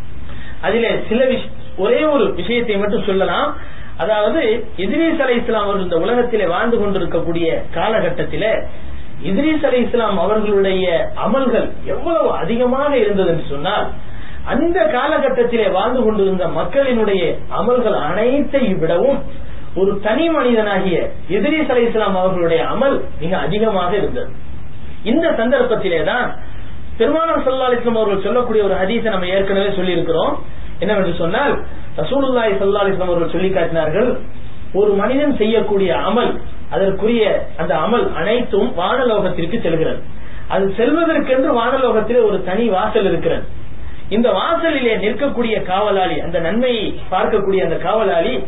அதிலே சில ஒரே ஒரு விஷயத்தை மட்டும் சொல்லலாம். அதாவது இத்ரீஸ் அலைஹிஸ்ஸலாம் அவர்கள் இந்த உலகத்திலே வாழ்ந்து கொண்டிருக்கக்கூடிய காலகட்டத்திலே இத்ரீஸ் அலைஹிஸ்ஸலாம் அவர்களுடைய அமல்கள் எவ்வளவு அதிகமாக இருந்தது என்று சொன்னால் அந்த காலகட்டத்திலே வாழ்ந்து கொண்டிருந்த மக்களினுடைய அமல்கள் அனைத்தையும் விடவும் ஒரு தனி மனிதனாகிய இத்ரீஸ் அலைஹிஸ்ஸலாம் அவர்களுடைய அமல் மிக அதிகமாக இருந்தது. இந்த சந்தர்ப்பத்திலேதான் பெருமானார் ஸல்லல்லாஹு அலைஹி வஸல்லம் அவர்கள் சொல்லக்கூடிய ஒரு ஹதீஸை நம்ம ஏற்கனவே சொல்லி இருக்கிறோம். என்னவென்று சொன்னால் ரசூலுல்லாஹி ஸல்லல்லாஹு அலைஹி வஸல்லம் அவர்கள் சொல்லி காட்டினார்கள், ஒரு மனிதன் செய்யக்கூடிய அமல் அதற்குரிய அந்த அமல் அனைத்தும் வானலோகத்திற்கு செல்கிறது. அது செல்வதற்கென்று வானலோகத்திலே ஒரு தனி வாசல் இருக்கிறது. இந்த வாசலிலே நிற்கக்கூடிய காவலாளி, அந்த நன்மையை பார்க்கக்கூடிய அந்த காவலாளி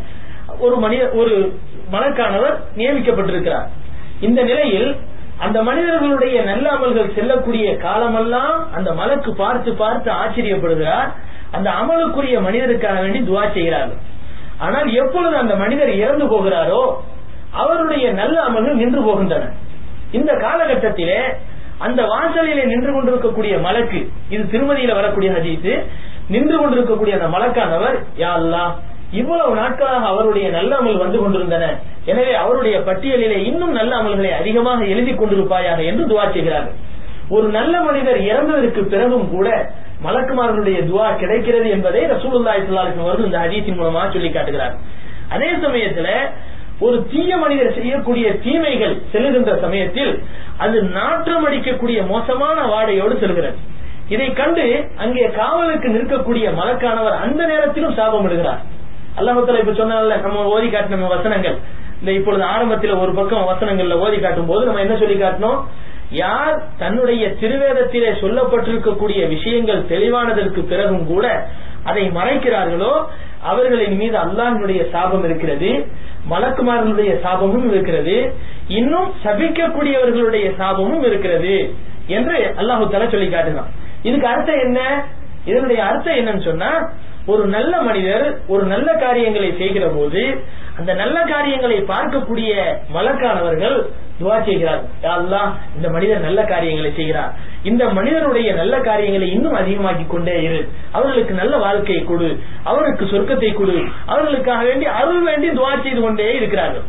ஒரு மனிதர் ஒரு மலக்கானவர் நியமிக்கப்பட்டிருக்கிறார். இந்த நிலையில் அந்த மனிதர்களுடைய நல்ல அமல்கள் செல்லக்கூடிய காலமெல்லாம் அந்த மலக்கு பார்த்து பார்த்து ஆச்சரியப்படுகிறார். அந்த அமலுக்குரிய மனிதருக்காக வேண்டி துவா செய்கிறார்கள். ஆனால் எப்பொழுது அந்த மனிதர் இறந்து போகிறாரோ அவருடைய நல்ல அமல்கள் நின்று போகின்றன. இந்த காலகட்டத்திலே அந்த வாசலிலே நின்று கொண்டிருக்கக்கூடிய மலக்கு, இது திருமதியில வரக்கூடிய ஹதீஸ், நின்று கொண்டிருக்கக்கூடிய அந்த மலக்கானவர், யா அல்லாஹ், இவ்வளவு நாட்களாக அவருடைய நல்ல அமல் வந்து கொண்டிருந்தன, எனவே அவருடைய பட்டியலிலே இன்னும் நல்ல அமல்களை அதிகமாக எழுதி கொண்டிருப்பாயாக என்று துவா செய்கிறார்கள். ஒரு நல்ல மனிதர் இறந்ததற்கு பிறகும் கூட மலக்குமார்களுடைய துவா கிடைக்கிறது என்பதை ரசூலுல்லாஹி ஸல்லல்லாஹு அலைஹி வஸல்லம் இந்த ஹதீஸின் மூலமாக சொல்லி காட்டுகிறார். அதே சமயத்தில் ஒரு தீய மனிதர் செய்யக்கூடிய தீமைகள் செல்லுகின்ற சமயத்தில் அது நாற்றம் அடிக்கக்கூடிய மோசமான வாடையோடு செல்கிறது. இதை கண்டு அங்கே காவலுக்கு நிற்கக்கூடிய மலக்கானவர் அந்த நேரத்திலும் சாபம் இடுகிறார். அல்லாஹ் தஆலா இப்ப சொன்னால நம்ம ஓதி காட்டின வசனங்கள், இந்த இப்பொழுது ஆரம்பத்தில் ஒரு பக்கம் வசனங்கள்ல ஓதி காட்டும் போது நம்ம என்ன சொல்லி காட்டணும், யார் தன்னுடைய திருவேதத்திலே சொல்லப்பட்டிருக்கக்கூடிய விஷயங்கள் தெளிவானதற்கு பிறகும் கூட அதை மறைக்கிறார்களோ அவர்களின் மீது அல்லாஹ்வுடைய சாபம் இருக்கிறது, மலக்குமார்களுடைய சாபமும் இருக்கிறது, இன்னும் சபிக்கக்கூடியவர்களுடைய சாபமும் இருக்கிறது என்று அல்லாஹ் தஆலா சொல்லி காட்டுகிறான். இதுக்கு அர்த்தம் என்ன? இதனுடைய அர்த்தம் என்னன்னு சொன்னா, ஒரு நல்ல மனிதர் ஒரு நல்ல காரியங்களை செய்கிற போது அந்த நல்ல காரியங்களை பார்க்கக்கூடிய மலக்கானவர்கள் துவா செய்கிறார், யா அல்லாஹ், இந்த மனிதர் நல்ல காரியங்களை செய்கிறார், இந்த மனிதருடைய நல்ல காரியங்களை இன்னும் அதிகமாக்கி கொண்டே இரு, அவர்களுக்கு நல்ல வாழ்க்கையை கொடு, அவருக்கு சொர்க்கத்தை கொடு, அவர்களுக்காக வேண்டி அருள் வேண்டி துவா செய்து கொண்டே இருக்கிறார்கள்.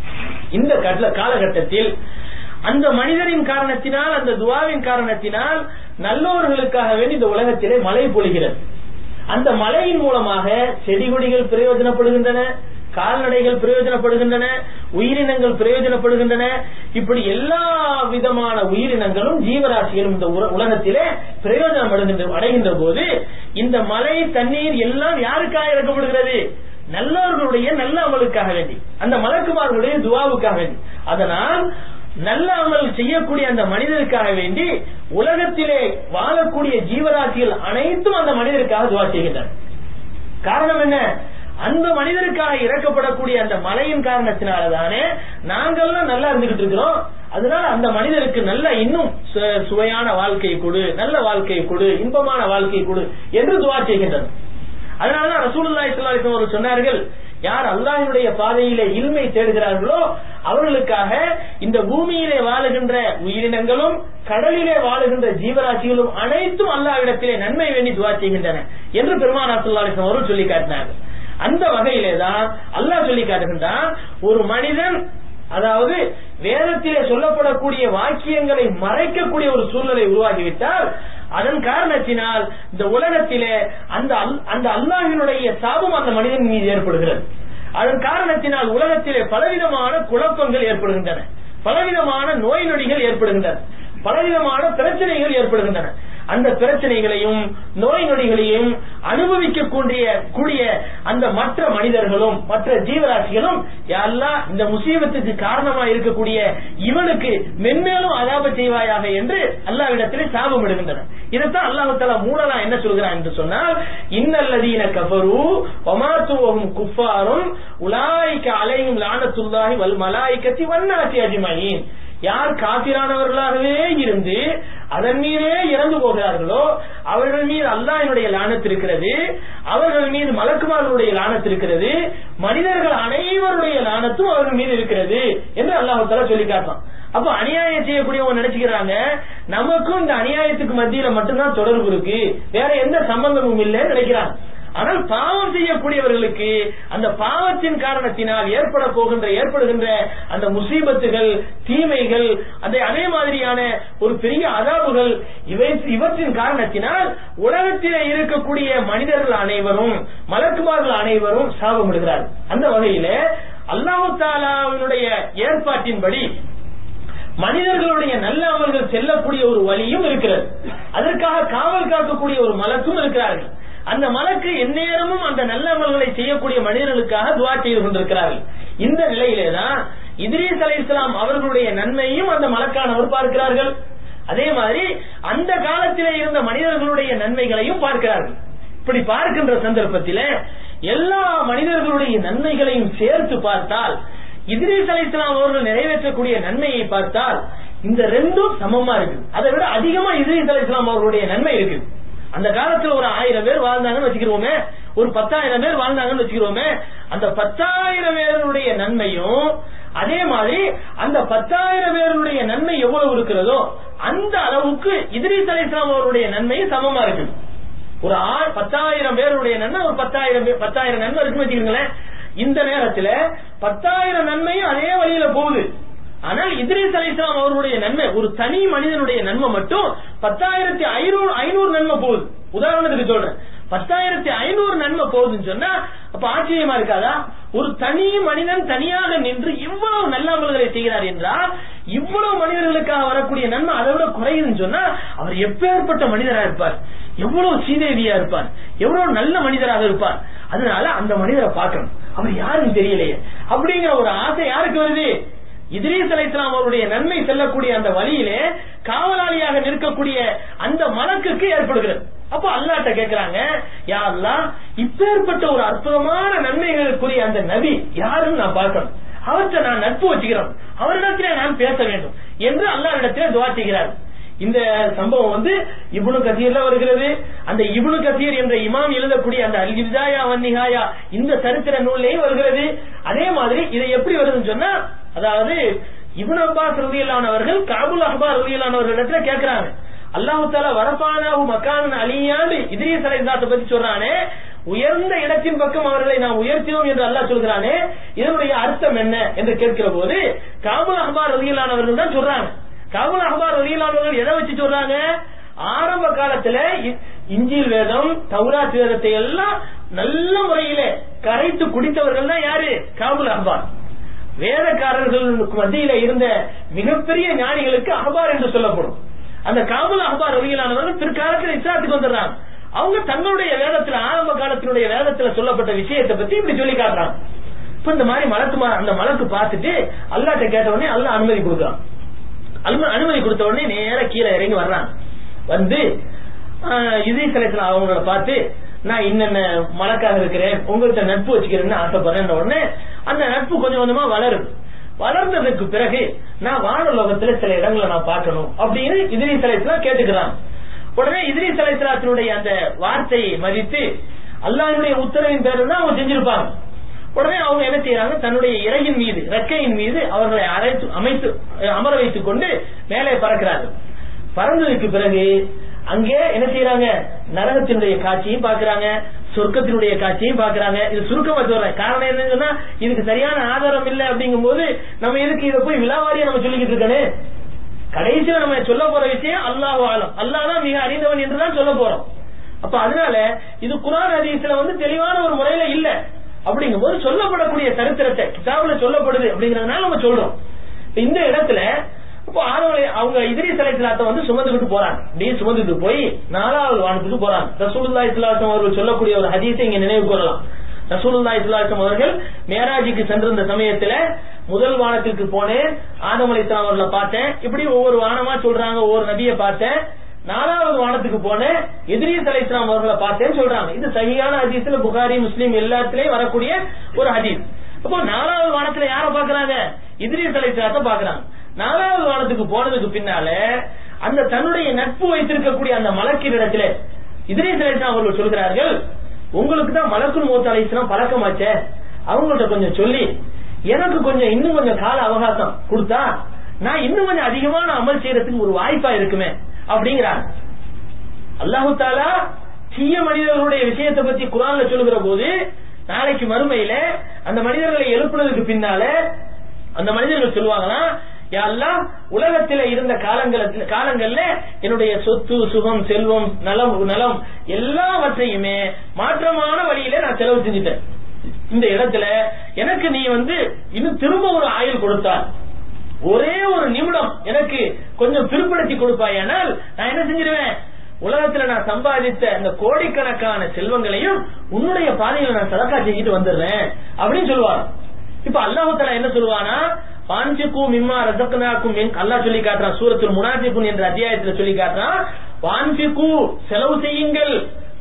இந்த காலகட்டத்தில் அந்த மனிதரின் காரணத்தினால், அந்த துவாவின் காரணத்தினால் நல்லவர்களுக்காக வேண்டி இந்த உலகத்திலே மழை பொழிகிறது. அந்த மழையின் மூலமாக செடி கொடிகள் பிரயோஜனப்படுகின்றன, கால்நடைகள் பிரயோஜனப்படுகின்றன, உயிரினங்கள் பிரயோஜனப்படுகின்றன. இப்படி எல்லா விதமான உயிரினங்களும் ஜீவராசிகளும் இந்த உலகத்திலே பிரயோஜனம் அடைகின்ற போது இந்த மழை தண்ணீர் எல்லாம் யாருக்காக இறக்கப்படுகிறது? நல்லவர்களுடைய நல்ல அமலுக்காக வேண்டி, அந்த மலக்குமார்களுடைய துவாவுக்காக வேண்டி. அதனால் நல்ல அமல் செய்யக்கூடிய அந்த மனிதருக்காக வேண்டி உலகத்திலே வாழக்கூடிய ஜீவராசிகள் அனைத்தும் அந்த மனிதருக்காக துவா செய்கின்றன. காரணம் என்ன? அந்த மனிதருக்காக இறக்கப்படக்கூடிய அந்த மழையின் காரணத்தினாலதானே நாங்கள்லாம் நல்லா இருந்துகிட்டு இருக்கிறோம். அதனால அந்த மனிதருக்கு நல்ல இன்னும் சுவையான வாழ்க்கை கொடு, நல்ல வாழ்க்கை கொடு, இன்பமான வாழ்க்கை கொடு என்று துவா செய்கின்றனர். அதனாலதான் ரசூலுல்லாஹி ஸல்லல்லாஹு அலைஹி வஸல்லம் சொன்னார்கள், யார் அல்லாஹ்வுடைய பாதையிலே இல்மை தேடுகிறார்களோ அவர்களுக்காக இந்த பூமியிலே வாழுகின்ற உயிரினங்களும் கடலிலே வாழுகின்ற ஜீவராசிகளும் அனைத்தும் அல்லாஹ்விடத்திலே நன்மை வேண்டி துவா செய்கின்றன என்று பெருமானார் ஸல்லல்லாஹு அலைஹி வஸல்லம் அவர்கள் சொல்லி காட்டினார்கள். அந்த வகையிலே தான் அல்லாஹ் சொல்லி காட்டுகின்றான், ஒரு மனிதன் அதாவது வேதத்திலே சொல்லப்படக்கூடிய வாக்கியங்களை மறைக்கக்கூடிய ஒரு சூழ்நிலை உருவாகிவிட்டால் அதன் காரணத்தினால் இந்த உலகத்திலே அந்த அந்த அல்லாஹ்வினுடைய சாபம் அந்த மனிதன் மீது ஏற்படுகிறது. அதன் காரணத்தினால் உலகத்திலே பலவிதமான குழப்பங்கள் ஏற்படுகின்றன, பலவிதமான நோய் நொடிகள் ஏற்படுகின்றன, பலவிதமான பிரச்சனைகள் ஏற்படுகின்றன. அந்த பிரச்சனைகளையும் நோய் நொடிகளையும் அனுபவிக்கக்கூடிய கூடிய அந்த மற்ற மனிதர்களும் மற்ற ஜீவராசிகளும் யா அல்லாஹ் இந்த முசீபத்துக்கு காரணமா இருக்கக்கூடிய இவனுக்கு மென்மேலும் அதாப செய்வாயாக என்று அல்லாஹ்விடத்திலே சாபம் இடுகின்றன. இதைத்தான் அல்லாஹ் தஆலா மூடலாம் என்ன சொல்கிறான் என்று சொன்னால், இன்னல்லதீன கஃபரு வமாத்துஹும் குஃபாரும் உலாயிக அலைஹிம் லஅனத்துல்லாஹி வல் மலாயிகத்தி வன்னாசி அஜ்மஈன். யார் காபிரானவர்களாகவே இருந்து அதன் மீதே இறந்து போகிறார்களோ அவர்கள் மீது அல்லாஹ்வுடைய லானத் இருக்கிறது, அவர்கள் மீது மலக்குமார்களுடைய லானத் இருக்கிறது, மனிதர்கள் அனைவருடைய லானத்தும் அவர்கள் மீது இருக்கிறது என்று அல்லாஹ் தஆலா சொல்லி காட்டுறான். அப்ப அநியாயம் செய்யக்கூடியவங்க நினைச்சுக்கிறாங்க நமக்கும் இந்த அநியாயத்துக்கு மத்தியில மட்டும்தான் தொடர்பு இருக்கு, வேற எந்த சம்பந்தமும் இல்லைன்னு நினைக்கிறாங்க. ஆனால் பாவம் செய்யக்கூடியவர்களுக்கு அந்த பாவத்தின் காரணத்தினால் ஏற்பட போகின்ற ஏற்படுகின்ற அந்த முசீபத்துகள், தீமைகள், அதே மாதிரியான ஒரு பெரிய அதாபுகள் இவை இவற்றின் காரணத்தினால் உலகத்திலே இருக்கக்கூடிய மனிதர்கள் அனைவரும் மலக்குமார்கள் அனைவரும் சாபமிடுகிறார்கள். அந்த வகையில அல்லாஹ் தஆலாவினுடைய ஏற்பாட்டின்படி மனிதர்களுடைய நல்ல அமல்கள் செல்லக்கூடிய ஒரு வழியும் இருக்கிறது. அதற்காக காவல் காக்கக்கூடிய ஒரு மலக்கும் இருக்கிறார்கள். அந்த மலக்கு எந்நேரமும் அந்த நல்ல அமல்களை செய்யக்கூடிய மனிதர்களுக்காக துவா செய்து கொண்டிருக்கிறார்கள். இந்த நிலையிலேதான் இத்ரீஸ் அலைஹிஸ்ஸலாம் அவர்களுடைய நன்மையும் அந்த மலக்கானவர் பார்க்கிறார்கள். அதே மாதிரி அந்த காலத்திலே இருந்த மனிதர்களுடைய நன்மைகளையும் பார்க்கிறார்கள். இப்படி பார்க்கின்ற சந்தர்ப்பத்திலே எல்லா மனிதர்களுடைய நன்மைகளையும் சேர்த்து பார்த்தால், இத்ரீஸ் அலைஹிஸ்ஸலாம் அவர்கள் நிறைவேற்றக்கூடிய நன்மையை பார்த்தால் இந்த ரெண்டும் சமமா இருக்கு. அதை விட அதிகமா இத்ரீஸ் அலைஹிஸ்ஸலாம் அவர்களுடைய நன்மை இருக்கு. அந்த காலத்துல ஒரு ஆயிரம் பேர் வாழ்ந்தாங்கன்னு வச்சுக்கிறோமே, ஒரு பத்தாயிரம் பேர் வாழ்ந்தாங்கன்னு வச்சுக்கிறோமே, அந்த பத்தாயிரம் பேருடைய நன்மையும் அதே மாதிரி அந்த பத்தாயிரம் பேருடைய நன்மை எவ்வளவு இருக்கிறதோ அந்த அளவுக்கு இத்ரீஸ் அலைஹிஸ்ஸலாம் அவருடைய நன்மையும் சமமா இருக்கு. ஒரு பத்தாயிரம் பேருடைய நன்மை ஒரு பத்தாயிரம் பத்தாயிரம் நன்மை இருக்குன்னு வச்சுக்கீங்களேன். இந்த நேரத்தில் பத்தாயிரம் நன்மையும் அதே வழியில போகுது. ஆனால் இத்ரீஸ் அலைஹிஸ்ஸலாம் அவர்களுடைய நன்மை, ஒரு தனி மனிதனுடைய நன்மை மட்டும் பத்தாயிரத்தி ஐநூறு ஐநூறு நன்மை போகுது. உதாரணத்துக்கு சொல்றேன், பத்தாயிரத்தி ஐநூறு நன்மை போகுதுன்னு சொன்னா அப்ப ஆச்சரியமா இருக்காதா? ஒரு தனி மனிதன் தனியாக நின்று இவ்வளவு நல்ல அமல்களை செய்கிறார் என்றால் இவ்வளவு மனிதர்களுக்காக வரக்கூடிய நன்மை அதை விட குறையுதுன்னு சொன்னா அவர் எப்பேற்பட்ட மனிதராக இருப்பார், எவ்வளவு சீதேவியா இருப்பார், எவ்வளவு நல்ல மனிதராக இருப்பார். அதனால அந்த மனிதரை பார்க்கணும், அவர் யாருன்னு தெரியலையே அப்படிங்கிற ஒரு ஆசை யாருக்கு வருது? இத்ரீஸ் அலைஹிஸ்ஸலாம் அவருடைய நன்மை செல்லக்கூடிய அந்த வழியிலே காவலாளியாக நிற்கக்கூடிய அந்த மலக்குக்கு ஏற்படுகிறது. அப்ப அல்லாஹ்ட்ட கேட்கிறாங்க, யா அல்லாஹ், இப்பேற்பட்ட ஒரு அற்புதமான நன்மைகளுக்குரிய அந்த நபி யாருன்னு நான் பார்க்கணும், அவர்கிட்ட நான் நட்பு வச்சுக்கிறோம், அவரிடத்திலே நான் பேச வேண்டும் என்று அல்லாஹ்விடத்திலே துஆ செய்கிறார். இந்த சம்பவம் வந்து இப்னு கதீர்ல வருகிறது. அந்த இப்னு கதீர் என்ற இமாம் எழுதக்கூடிய அந்த அல் இப்தாயா வன் நிஹாயா இந்த சரித்திர நூல்லையும் வருகிறது. அதே மாதிரி இதை எப்படி வருதுன்னு சொன்னா, அதாவது இப்னு அப்பாஸ் ரலியல்லாஹு அன்ஹு அவர்கள் கஅபுல் அஹ்பார் ரலியல்லாஹு அன்ஹு அவர்களிடத்துல கேட்கிறாங்க, அல்லாஹ் தஆலா வரஃபானாஹு மகானன் அலியான்னு இத்ரீஸ் அலைஹிஸ்ஸலாத்தை பத்தி சொல்றானே, உயர்ந்த இடத்தின் பக்கம் அவர்களை நாம் உயர்த்தினோம் என்று அல்லாஹ் சொல்கிறானே, இதனுடைய அர்த்தம் என்ன என்று கேட்கிற போது கஅபுல் அஹ்பார் ரலியல்லாஹு அன்ஹு அவர்கள் தான் சொல்றாங்க. கஅபுல் அஹ்பார் ரலியல்லாஹு அன்ஹு அவர்கள் எதை வச்சு சொல்றாங்க? ஆரம்ப காலத்துல இஞ்சில் வேதம் தௌராத் வேதத்தை எல்லாம் நல்ல முறையில கரைத்து குடித்தவர்கள் தான் யாரு? கஅபுல் அஹ்பார். வேதக்காரர்களுக்கு மத்தியில இருந்த மிகப்பெரிய ஞானிகளுக்கு அஹ்பார் என்று சொல்லப்படும். அந்த கஅபுல் அஹ்பார் ரலியல்லாஹு அன்ஹு பிற்காலத்தில் இஸ்லாத்துக்கு வந்துடுறாங்க. அவங்க தங்களுடைய வேதத்துல ஆரம்ப காலத்தினுடைய வேதத்துல சொல்லப்பட்ட விஷயத்தை பத்தி இப்படி சொல்லி காட்டுறாங்க. இப்ப இந்த மாதிரி மலக்கு அந்த மலக்கு பார்த்துட்டு அல்லாஹ்ட்ட கேட்ட உடனே அல்லாஹ் அனுமதி கொடுக்குறான். அனுமதி கொடுத்த உடனே நேர கீழே இறங்கி வர்றாங்க. வந்து இத்ரீஸ் அலைஹிஸ்ஸலாம் அவங்கள பார்த்து, நான் இன்னென்ன மலக்காக இருக்கிறேன், உங்கள்கிட்ட நட்பு வச்சுக்கிறேன்னு ஆசைப்படுறேன். உடனே அந்த நட்பு கொஞ்சம் கொஞ்சமா வளருது. வளர்ந்ததுக்கு பிறகு நான் வானலோகத்துல சில இடங்களை நான் பார்க்கணும் அப்படின்னு இத்ரீஸ் அலைஹிஸ்ஸலாம் கேட்டுக்கிறான். உடனே இத்ரீஸ் அலைஹிஸ்ஸலாத்தினுடைய அந்த வார்த்தையை மதித்து அல்லாஹ்வுடைய உத்தரவின் பேரு தான் அவங்க செஞ்சிருப்பாங்க. உடனே அவங்க என்ன செய்யறாங்க, தன்னுடைய இறையின் மீது ரெக்கையின் மீது அவர்களை அரைத்து அமைத்து அமர வைத்துக் கொண்டு மேலே பறக்கிறார்கள். பறந்ததுக்கு பிறகு அங்கே என்ன செய்யறாங்க, நரகத்தினுடைய காட்சியும் பாக்குறாங்க, சொர்க்கத்தினுடைய காட்சியும் பாக்குறாங்க. இது சுருக்கமா சொல்றேன், காரணம் என்னன்னா இதுக்கு சரியான ஆதாரம் இல்லை. அப்படிங்கும் போது நம்ம எதுக்கு இதை போய் விழாவாரியா நம்ம சொல்லிக்கிட்டு இருக்கனே, கடைசியில நம்ம சொல்ல போற விஷயம் அல்லாஹ் ஆலம், அல்லாஹ் தான் மிக அறிந்தவன் என்றுதான் சொல்ல போறோம். அப்ப அதனால இது குர்ஆன் ஹதீஸ்ல வந்து தெளிவான ஒரு முறையில இல்ல. அப்படிங்கும் போது சொல்லப்படக்கூடிய சரித்திரத்தை கிதாபுல சொல்லப்படுது அப்படிங்கறதுனால நம்ம சொல்றோம். இந்த இடத்துல இப்போ அவங்க இத்ரீஸ் அலைஹிஸ்ஸலாத்தை வந்து சுமந்துகிட்டு போறாங்க. அப்படியே சுமந்துட்டு போய் நாலாவது வானத்துக்கு போறாங்க. ரசூலுல்லாஹி ஸல்லல்லாஹு அலைஹி வஸல்லம் அவர்கள் சொல்லக்கூடிய ஒரு ஹதீஸை இங்க நினைவு கூறலாம். ரசூலுல்லாஹி ஸல்லல்லாஹு அலைஹி வஸல்லம் அவர்கள் மேராஜுக்கு சென்றிருந்த சமயத்துல முதல் வானத்திற்கு போனேன், ஆதம் அலைஹிஸ்ஸலாம் அவர்களை பார்த்தேன், இப்படி ஒவ்வொரு வானமா சொல்றாங்க, ஒவ்வொரு நபியை பார்த்தேன். நாலாவது வானத்துக்கு போனேன், இத்ரீஸ் அலைஹிஸ்ஸலாம் அவர்களை பார்த்தேன்னு சொல்றாங்க. இது சஹீஹான ஹதீஸ்ல புகாரி முஸ்லிம் எல்லாத்துலயும் வரக்கூடிய ஒரு ஹதீஸ். அப்போ நாலாவது வானத்துல யார பாக்குறாங்க? இத்ரீஸ் அலைஹிஸ்ஸலாத்தை பாக்குறாங்க. நாலாவது வானத்துக்கு போனதுக்கு பின்னால அந்த தன்னுடைய நட்பு வைத்திருக்கக்கூடிய அந்த மலக்கின் இடத்துல இத்ரீஸ் அலைஹிஸ்ஸலாம் அவர்கள் சொல்கிறார்கள், உங்களுக்கு தான் மலக்குல் மௌத் அலைஹிஸ்ஸலாம் பழக்கமாச்சே, அவங்கள்ட்ட கொஞ்சம் சொல்லி எனக்கு கொஞ்சம் இன்னும் கொஞ்சம் கால அவகாசம் கொடுத்தா நான் இன்னும் கொஞ்சம் அதிகமான அமல் செய்யறதுக்கு ஒரு வாய்ப்பா இருக்குமே அப்படிங்கிறாங்க. அல்லாஹு தஆலா தீய மனிதர்களுடைய விஷயத்தை பத்தி குர்ஆன்ல சொல்லுகிற போது நாளைக்கு மறுமையில அந்த மனிதர்களை எழுப்புனதுக்கு பின்னால அந்த மனிதர்கள் சொல்லுவாங்கன்னா, யா அல்லாஹ், உலகத்தில இருந்த காலங்கள காலங்கள்ல என்னுடைய சொத்து சுகம் செல்வம் நலம் நலம் எல்லாவற்றையுமே மாற்றமான வழியில நான் செலவு செஞ்சுட்டேன். இந்த இடத்துல எனக்கு நீ வந்து இன்னும் திரும்ப ஒரு ஆயுள் கொடுத்தால், ஒரே ஒரு நிமிடம் எனக்கு கொஞ்சம் பிற்படுத்தி கொடுப்பாயானால் நான் என்ன செஞ்சிருவேன், உலகத்துல நான் சம்பாதித்த இந்த கோடிக்கணக்கான செல்வங்களையும் உன்னுடைய பாதையில நான் சதக்கா செஞ்சுட்டு வந்துடுறேன் அப்படின்னு சொல்லுவாங்க. இப்ப அல்லாஹ் தஆலா என்ன சொல்லுவானா, வான்சிகு மிம்மா ரஸக்னாக்கும், அல்லாஹ் சொல்லி காட்டுறான் சூரத்துல் முனாஃபிகூன் என்ற அத்தியாயத்துல சொல்லி காட்டுறான், வான்சிகு செலவு செய்யுங்கள்,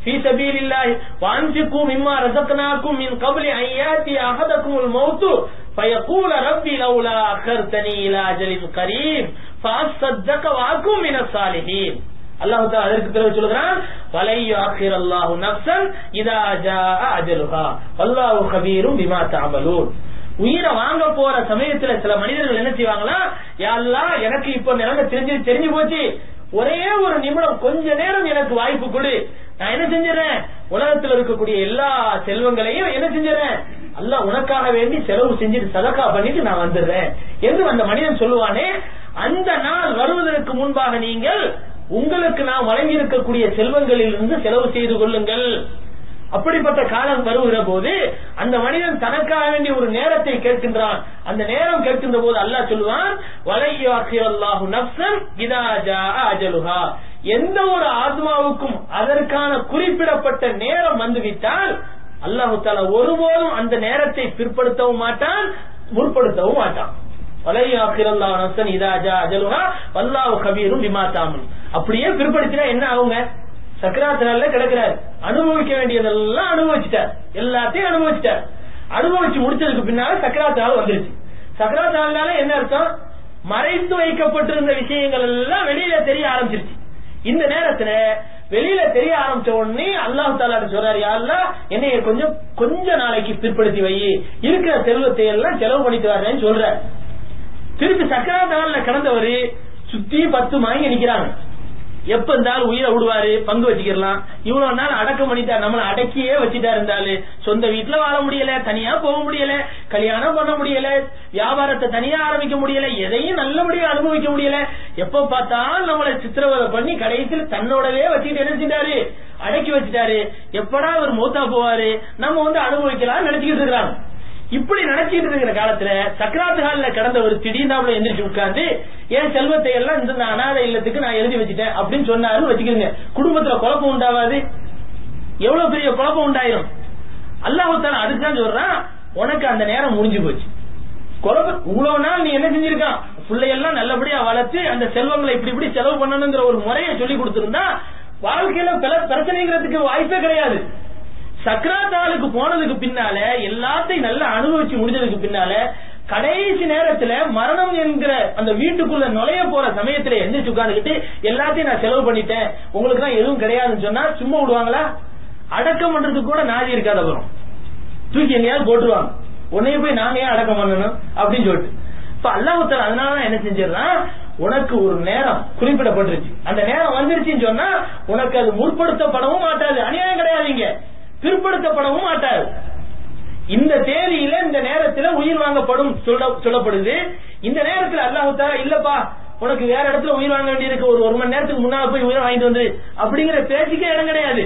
ஃபீ சபீலில்லாஹி வஅன்ஃபிகு மிம்மா ரஸக்னாகும் மின் கப்லி அன் யாத்தி அஹதகுமுல் மௌத் ஃபயகூல ரப்பி லௌலா அக்கர்தனி இலா அஜலின் கரீம் ஃபஅஸ்ஸதக வஅகும் மினஸ் சாலிஹீன். அல்லாஹ் தஆலா அதற்கு பிறகு சொல்கிறான், வலை யுஅக்கிரல்லாஹு நஃப்ஸன் இதா ஜாஅ அஜலுஹா வல்லாஹு கபீரும் பிமா தஅமலூன். உயிரை வாங்க போற சமயத்துல சில மனிதர்கள் என்ன செய்வாங்களா, யா அல்லாஹ் எனக்கு இப்ப நிலைமை தெரிஞ்சு தெரிஞ்சு போச்சு, ஒரே ஒரு நிமிடம் கொஞ்ச நேரம் எனக்கு வாய்ப்பு கொடு, நான் என்ன செஞ்சிடறேன், உலகத்தில் இருக்கக்கூடிய எல்லா செல்வங்களையும் என்ன செஞ்சிடறேன், அல்லாஹ் உனக்காக வேண்டி செலவு செஞ்சுட்டு சதக்கா பண்ணிட்டு நான் வந்துடுறேன் என்று அந்த மனிதன் சொல்லுவானே, அந்த நாள் வருவதற்கு முன்பாக நீங்கள் உங்களுக்கு நான் வழங்கி இருக்கக்கூடிய செல்வங்களில் இருந்து செலவு செய்து கொள்ளுங்கள். அப்படிப்பட்ட காலம் வருகிற போது அந்த மனிதன் தனக்காக வேண்டிய ஒரு நேரத்தை கேட்கின்றான். அந்த நேரம் கேட்கின்ற போது அல்லாஹ் சொல்லுவான், வலை யுஅக்கிரல்லாஹு நஃப்ஸன் இதா ஜாஅ அஜலுஹா. எந்த ஒரு ஆத்மாவுக்கும் அதற்கான குறிப்பிடப்பட்ட நேரம் வந்துவிட்டால் அல்லாஹ் தஆலா ஒருபோதும் அந்த நேரத்தை பிற்படுத்தவும் மாட்டான், முற்படுத்தவும் மாட்டான். வலை யுஅக்கிரல்லாஹு நஃப்ஸன் இதா ஜாஅ அஜலுஹா வல்லாஹு கபீரும் பிமா தஅமலூன். அப்படியே பிற்படுத்தினா என்ன ஆகுங்க, சக்கராத் நாள்ல கிடக்கிறார், அனுபவிக்க வேண்டியதெல்லாம் அனுபவிச்சுட்டார், எல்லாத்தையும் அனுபவிச்சுட்டார். அனுபவிச்சு முடிச்சதுக்கு பின்னால சக்கராத் நாள் வந்துருச்சு. சக்கராத் நாள்னால என்ன அர்த்தம், மறைத்து வைக்கப்பட்டிருந்த விஷயங்கள் எல்லாம் வெளியில தெரிய ஆரம்பிச்சிருச்சு. இந்த நேரத்துல வெளியில தெரிய ஆரம்பிச்ச உடனே அல்லாஹ் தஆலா சொல்றாரு, யா அல்லாஹ் என்னைய கொஞ்சம் கொஞ்ச நாளைக்கு பிற்படுத்தி வை, இருக்கிற செல்வத்தை எல்லாம் செலவு பண்ணிட்டு வர்றேன்னு சொல்ற. திருப்பி சக்கராத் நாள்ல கடந்தவரு சுத்தி பத்து வாங்கி நிக்கிறாங்க. எப்ப இருந்தாலும் உயிரை விடுவாரு, பங்கு வச்சுக்கலாம். இவ்வளவு நாள் அடக்கம் பண்ணிட்டார், நம்மள அடக்கியே வச்சுட்டா இருந்தாலு, சொந்த வீட்டுல வாழ முடியல, தனியா போக முடியல, கல்யாணம் பண்ண முடியல, வியாபாரத்தை தனியா ஆரம்பிக்க முடியல, எதையும் நல்லபடியா அனுபவிக்க முடியல. எப்ப பார்த்தாலும் நம்மளை சித்திரவதை பண்ணி கடைசியில் தன்னோடவே வச்சுட்டு என்ன செஞ்சாரு, அடக்கி வச்சுட்டாரு. எப்படா அவர் மூத்தா போவாரு, நம்ம வந்து அனுபவிக்கலாம் நினைச்சுக்கிட்டு இருக்கிறாங்க. இப்படி நினைச்சிட்டு இருக்கிற காலத்துல சக்கராத்து காலில் கடந்த ஒரு திடீர்னு எந்திரிச்சு உட்கார்ந்து என் செல்வத்தை எல்லாம் இந்த அநாத இல்லத்துக்கு நான் எழுதி வச்சுட்டேன் அப்படின்னு சொன்னாரு வச்சுக்கோங்க, குடும்பத்துல குழப்பம் உண்டாவாது, எவ்வளவு பெரிய குழப்பம் உண்டாயிரும். அல்லாஹ் தஆலா அதுதான் சொல்றான், உனக்கு அந்த நேரம் முடிஞ்சு போச்சு. குழப்பம் இவ்வளவு நாள் நீ என்ன செஞ்சிருக்கான், பிள்ளையெல்லாம் நல்லபடியா வளர்த்து அந்த செல்வங்களை இப்படி இப்படி செலவு பண்ணணுங்கிற ஒரு முறையை சொல்லி கொடுத்திருந்தா வாழ்க்கையில பல பிரச்சனைங்கிறதுக்கு வாய்ப்பே கிடையாது. சக்கராத் நாளுக்கு போனதுக்கு பின்னால எல்லாத்தையும் நல்லா அனுபவிச்சு முடிஞ்சதுக்கு பின்னால கடைசி நேரத்துல மரணம் என்கிற அந்த வீட்டுக்குள்ள நுழைய போற சமயத்துல எந்திரிச்சு உட்கார்ந்துகிட்டு எல்லாத்தையும் நான் செலவு பண்ணிட்டேன், உங்களுக்கு தான் எதுவும் கிடையாதுன்னு சொன்னா சும்மா விடுவாங்களா? அடக்கம் பண்றதுக்கு கூட நாதி இருக்காத, வரும் தூக்கி எங்கேயாவது போட்டுருவாங்க, உன்னைய போய் நாங்க ஏன் அடக்கம் பண்ணணும் அப்படின்னு சொல்லிட்டு. இப்ப அல்லாஹ் தஆலா அதனாலதான் என்ன செஞ்சிடறான், உனக்கு ஒரு நேரம் குறிப்பிடப்பட்டிருச்சு, அந்த நேரம் வந்துருச்சுன்னு சொன்னா உனக்கு அது முற்படுத்தப்படவும் மாட்டாது, அநியாயம் கிடையாதுங்க, பிற்படுத்தப்படவும் மாட்டாது. இந்த தேதியில இந்த நேரத்தில் உயிர் வாங்கப்படும் சொல்லப்படுது. இந்த நேரத்தில் அல்லாஹ் தஆலா இல்லப்பா உனக்கு வேற இடத்துல உயிர் வாங்க வேண்டியிருக்கு, ஒரு ஒரு மணி நேரத்துக்கு முன்னால போய் உயிரை வாங்கிட்டு வந்து அப்படிங்கிற பேச்சுக்கே இடம் கிடையாது.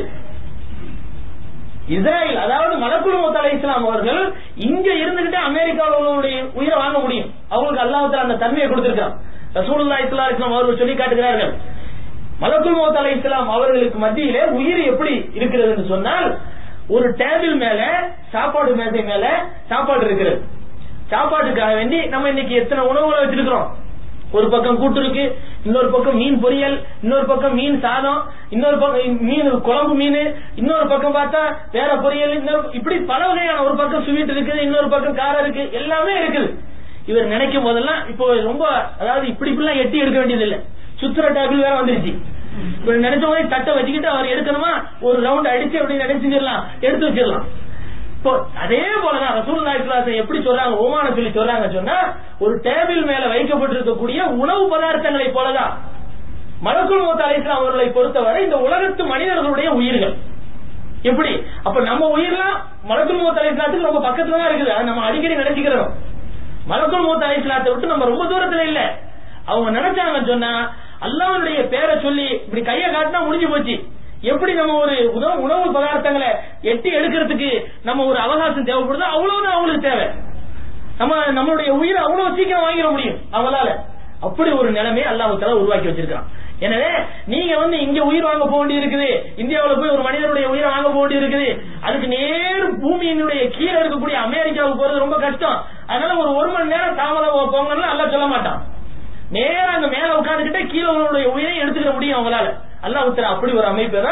இஸ்ரேல் அதாவது மலக்குல் மௌத் அலைஹிஸ்ஸலாம் அவர்கள் இங்க இருந்துகிட்டு அமெரிக்காவுடைய உயிரை வாங்க முடியும், அவங்களுக்கு அல்லாஹ் தஆலா அந்த தன்மையை கொடுத்திருக்கான். ரசூலுல்லாஹி ஸல்லல்லாஹு அலைஹி வஸல்லம் அவர்கள் சொல்லி காட்டுகிறார்கள், மலக்குல் மௌத் அலைஹிஸ்ஸலாம் அவர்களுக்கு மத்தியிலே உயிர் எப்படி இருக்கிறது என்று சொன்னால், ஒரு டேபிள் மேல சாப்பாடு மேசை மேல சாப்பாடு இருக்கிறது. சாப்பாட்டுக்காக வேண்டி நம்ம இன்னைக்கு எத்தனை உணவுகளை வச்சிருக்கிறோம், ஒரு பக்கம் கூட்டு இருக்கு, இன்னொரு பக்கம் மீன் பொரியல், இன்னொரு பக்கம் மீன் சாதம், இன்னொரு பக்கம் மீன் குழம்பு மீன், இன்னொரு பக்கம் பார்த்தா வேற பொரியல், இன்னொரு இப்படி பல வகையான, ஒரு பக்கம் ஸ்வீட் இருக்குது, இன்னொரு பக்கம் காரம் இருக்கு, எல்லாமே இருக்குது. இவர் நினைக்கும் போதெல்லாம் இப்போ ரொம்ப அதாவது இப்படி இப்படிலாம் எட்டி எடுக்க வேண்டியது இல்லை, சுத்துற டேபிள் வேற வந்துருச்சு. இப்ப நினைச்ச மாதிரி தட்டை வச்சுக்கிட்டு அவர் எடுக்கணுமா ஒரு ரவுண்ட் அடிச்சு அப்படின்னு நினைச்சுக்கலாம், எடுத்து வச்சிடலாம். இப்போ அதே போலதான் ரசூலுல்லாஹி ஸல்லல்லாஹு அலைஹி வஸல்லம் எப்படி சொல்றாங்க, ஓமான சொல்லி சொல்றாங்க சொன்னா, ஒரு டேபிள் மேல வைக்கப்பட்டிருக்கக்கூடிய உணவு பதார்த்தங்களை போலதான் மலக்குல் மௌத் அலைஹிஸ்ஸலாம் அவர்களை பொறுத்தவரை இந்த உலகத்து மனிதர்களுடைய உயிர்கள் எப்படி. அப்ப நம்ம உயிர்லாம் மலக்குல் மௌத் அலைஹிஸ்ஸலாத்துக்கு ரொம்ப பக்கத்துல தான் இருக்குது, நம்ம அடிக்கடி நினைச்சுக்கிறோம். மலக்குல் மௌத் அலைஹிஸ்ஸலாத்தை விட்டு நம்ம ரொம்ப தூரத்துல இல்ல. அவங்க நினைச்சாங்கன்னு சொன்னா அல்லாஹ்வுடைய பேரை சொல்லி இப்படி கையை காட்டினா முடிஞ்சு போச்சு. எப்படி நம்ம ஒரு உணவு பதார்த்தங்களை எட்டி எடுக்கிறதுக்கு நம்ம ஒரு அவகாசம் தேவைப்படுதோ அவ்வளவுதான் அவங்களுக்கு தேவை. நம்ம நம்மளுடைய உயிரை அவ்வளவு சீக்கிரம் வாங்கிட முடியும் அவங்களால. அப்படி ஒரு நிலைமையை அல்லாஹ் தஆலா உருவாக்கி வச்சிருக்கான். எனவே நீங்க வந்து இங்க உயிர் வாங்க போக வேண்டி இருக்குது, இந்தியாவில் போய் ஒரு மனிதனுடைய உயிரை வாங்க போக வேண்டி இருக்குது, அதுக்கு நேர் பூமியினுடைய கீழே இருக்கக்கூடிய அமெரிக்காவுக்கு போறது ரொம்ப கஷ்டம். அதனால ஒரு ஒரு மணி நேரம் தாமதம் போங்கன்னு அல்லாஹ் சொல்ல மாட்டான். நேரம் அங்க மேல உட்கார்ந்துகிட்டே கீழே உங்களுடைய உயிரை எடுத்துக்கிற முடியும் அவங்களால. அல்லாஹ் தஆலா அப்படி ஒரு அமைப்பு தான்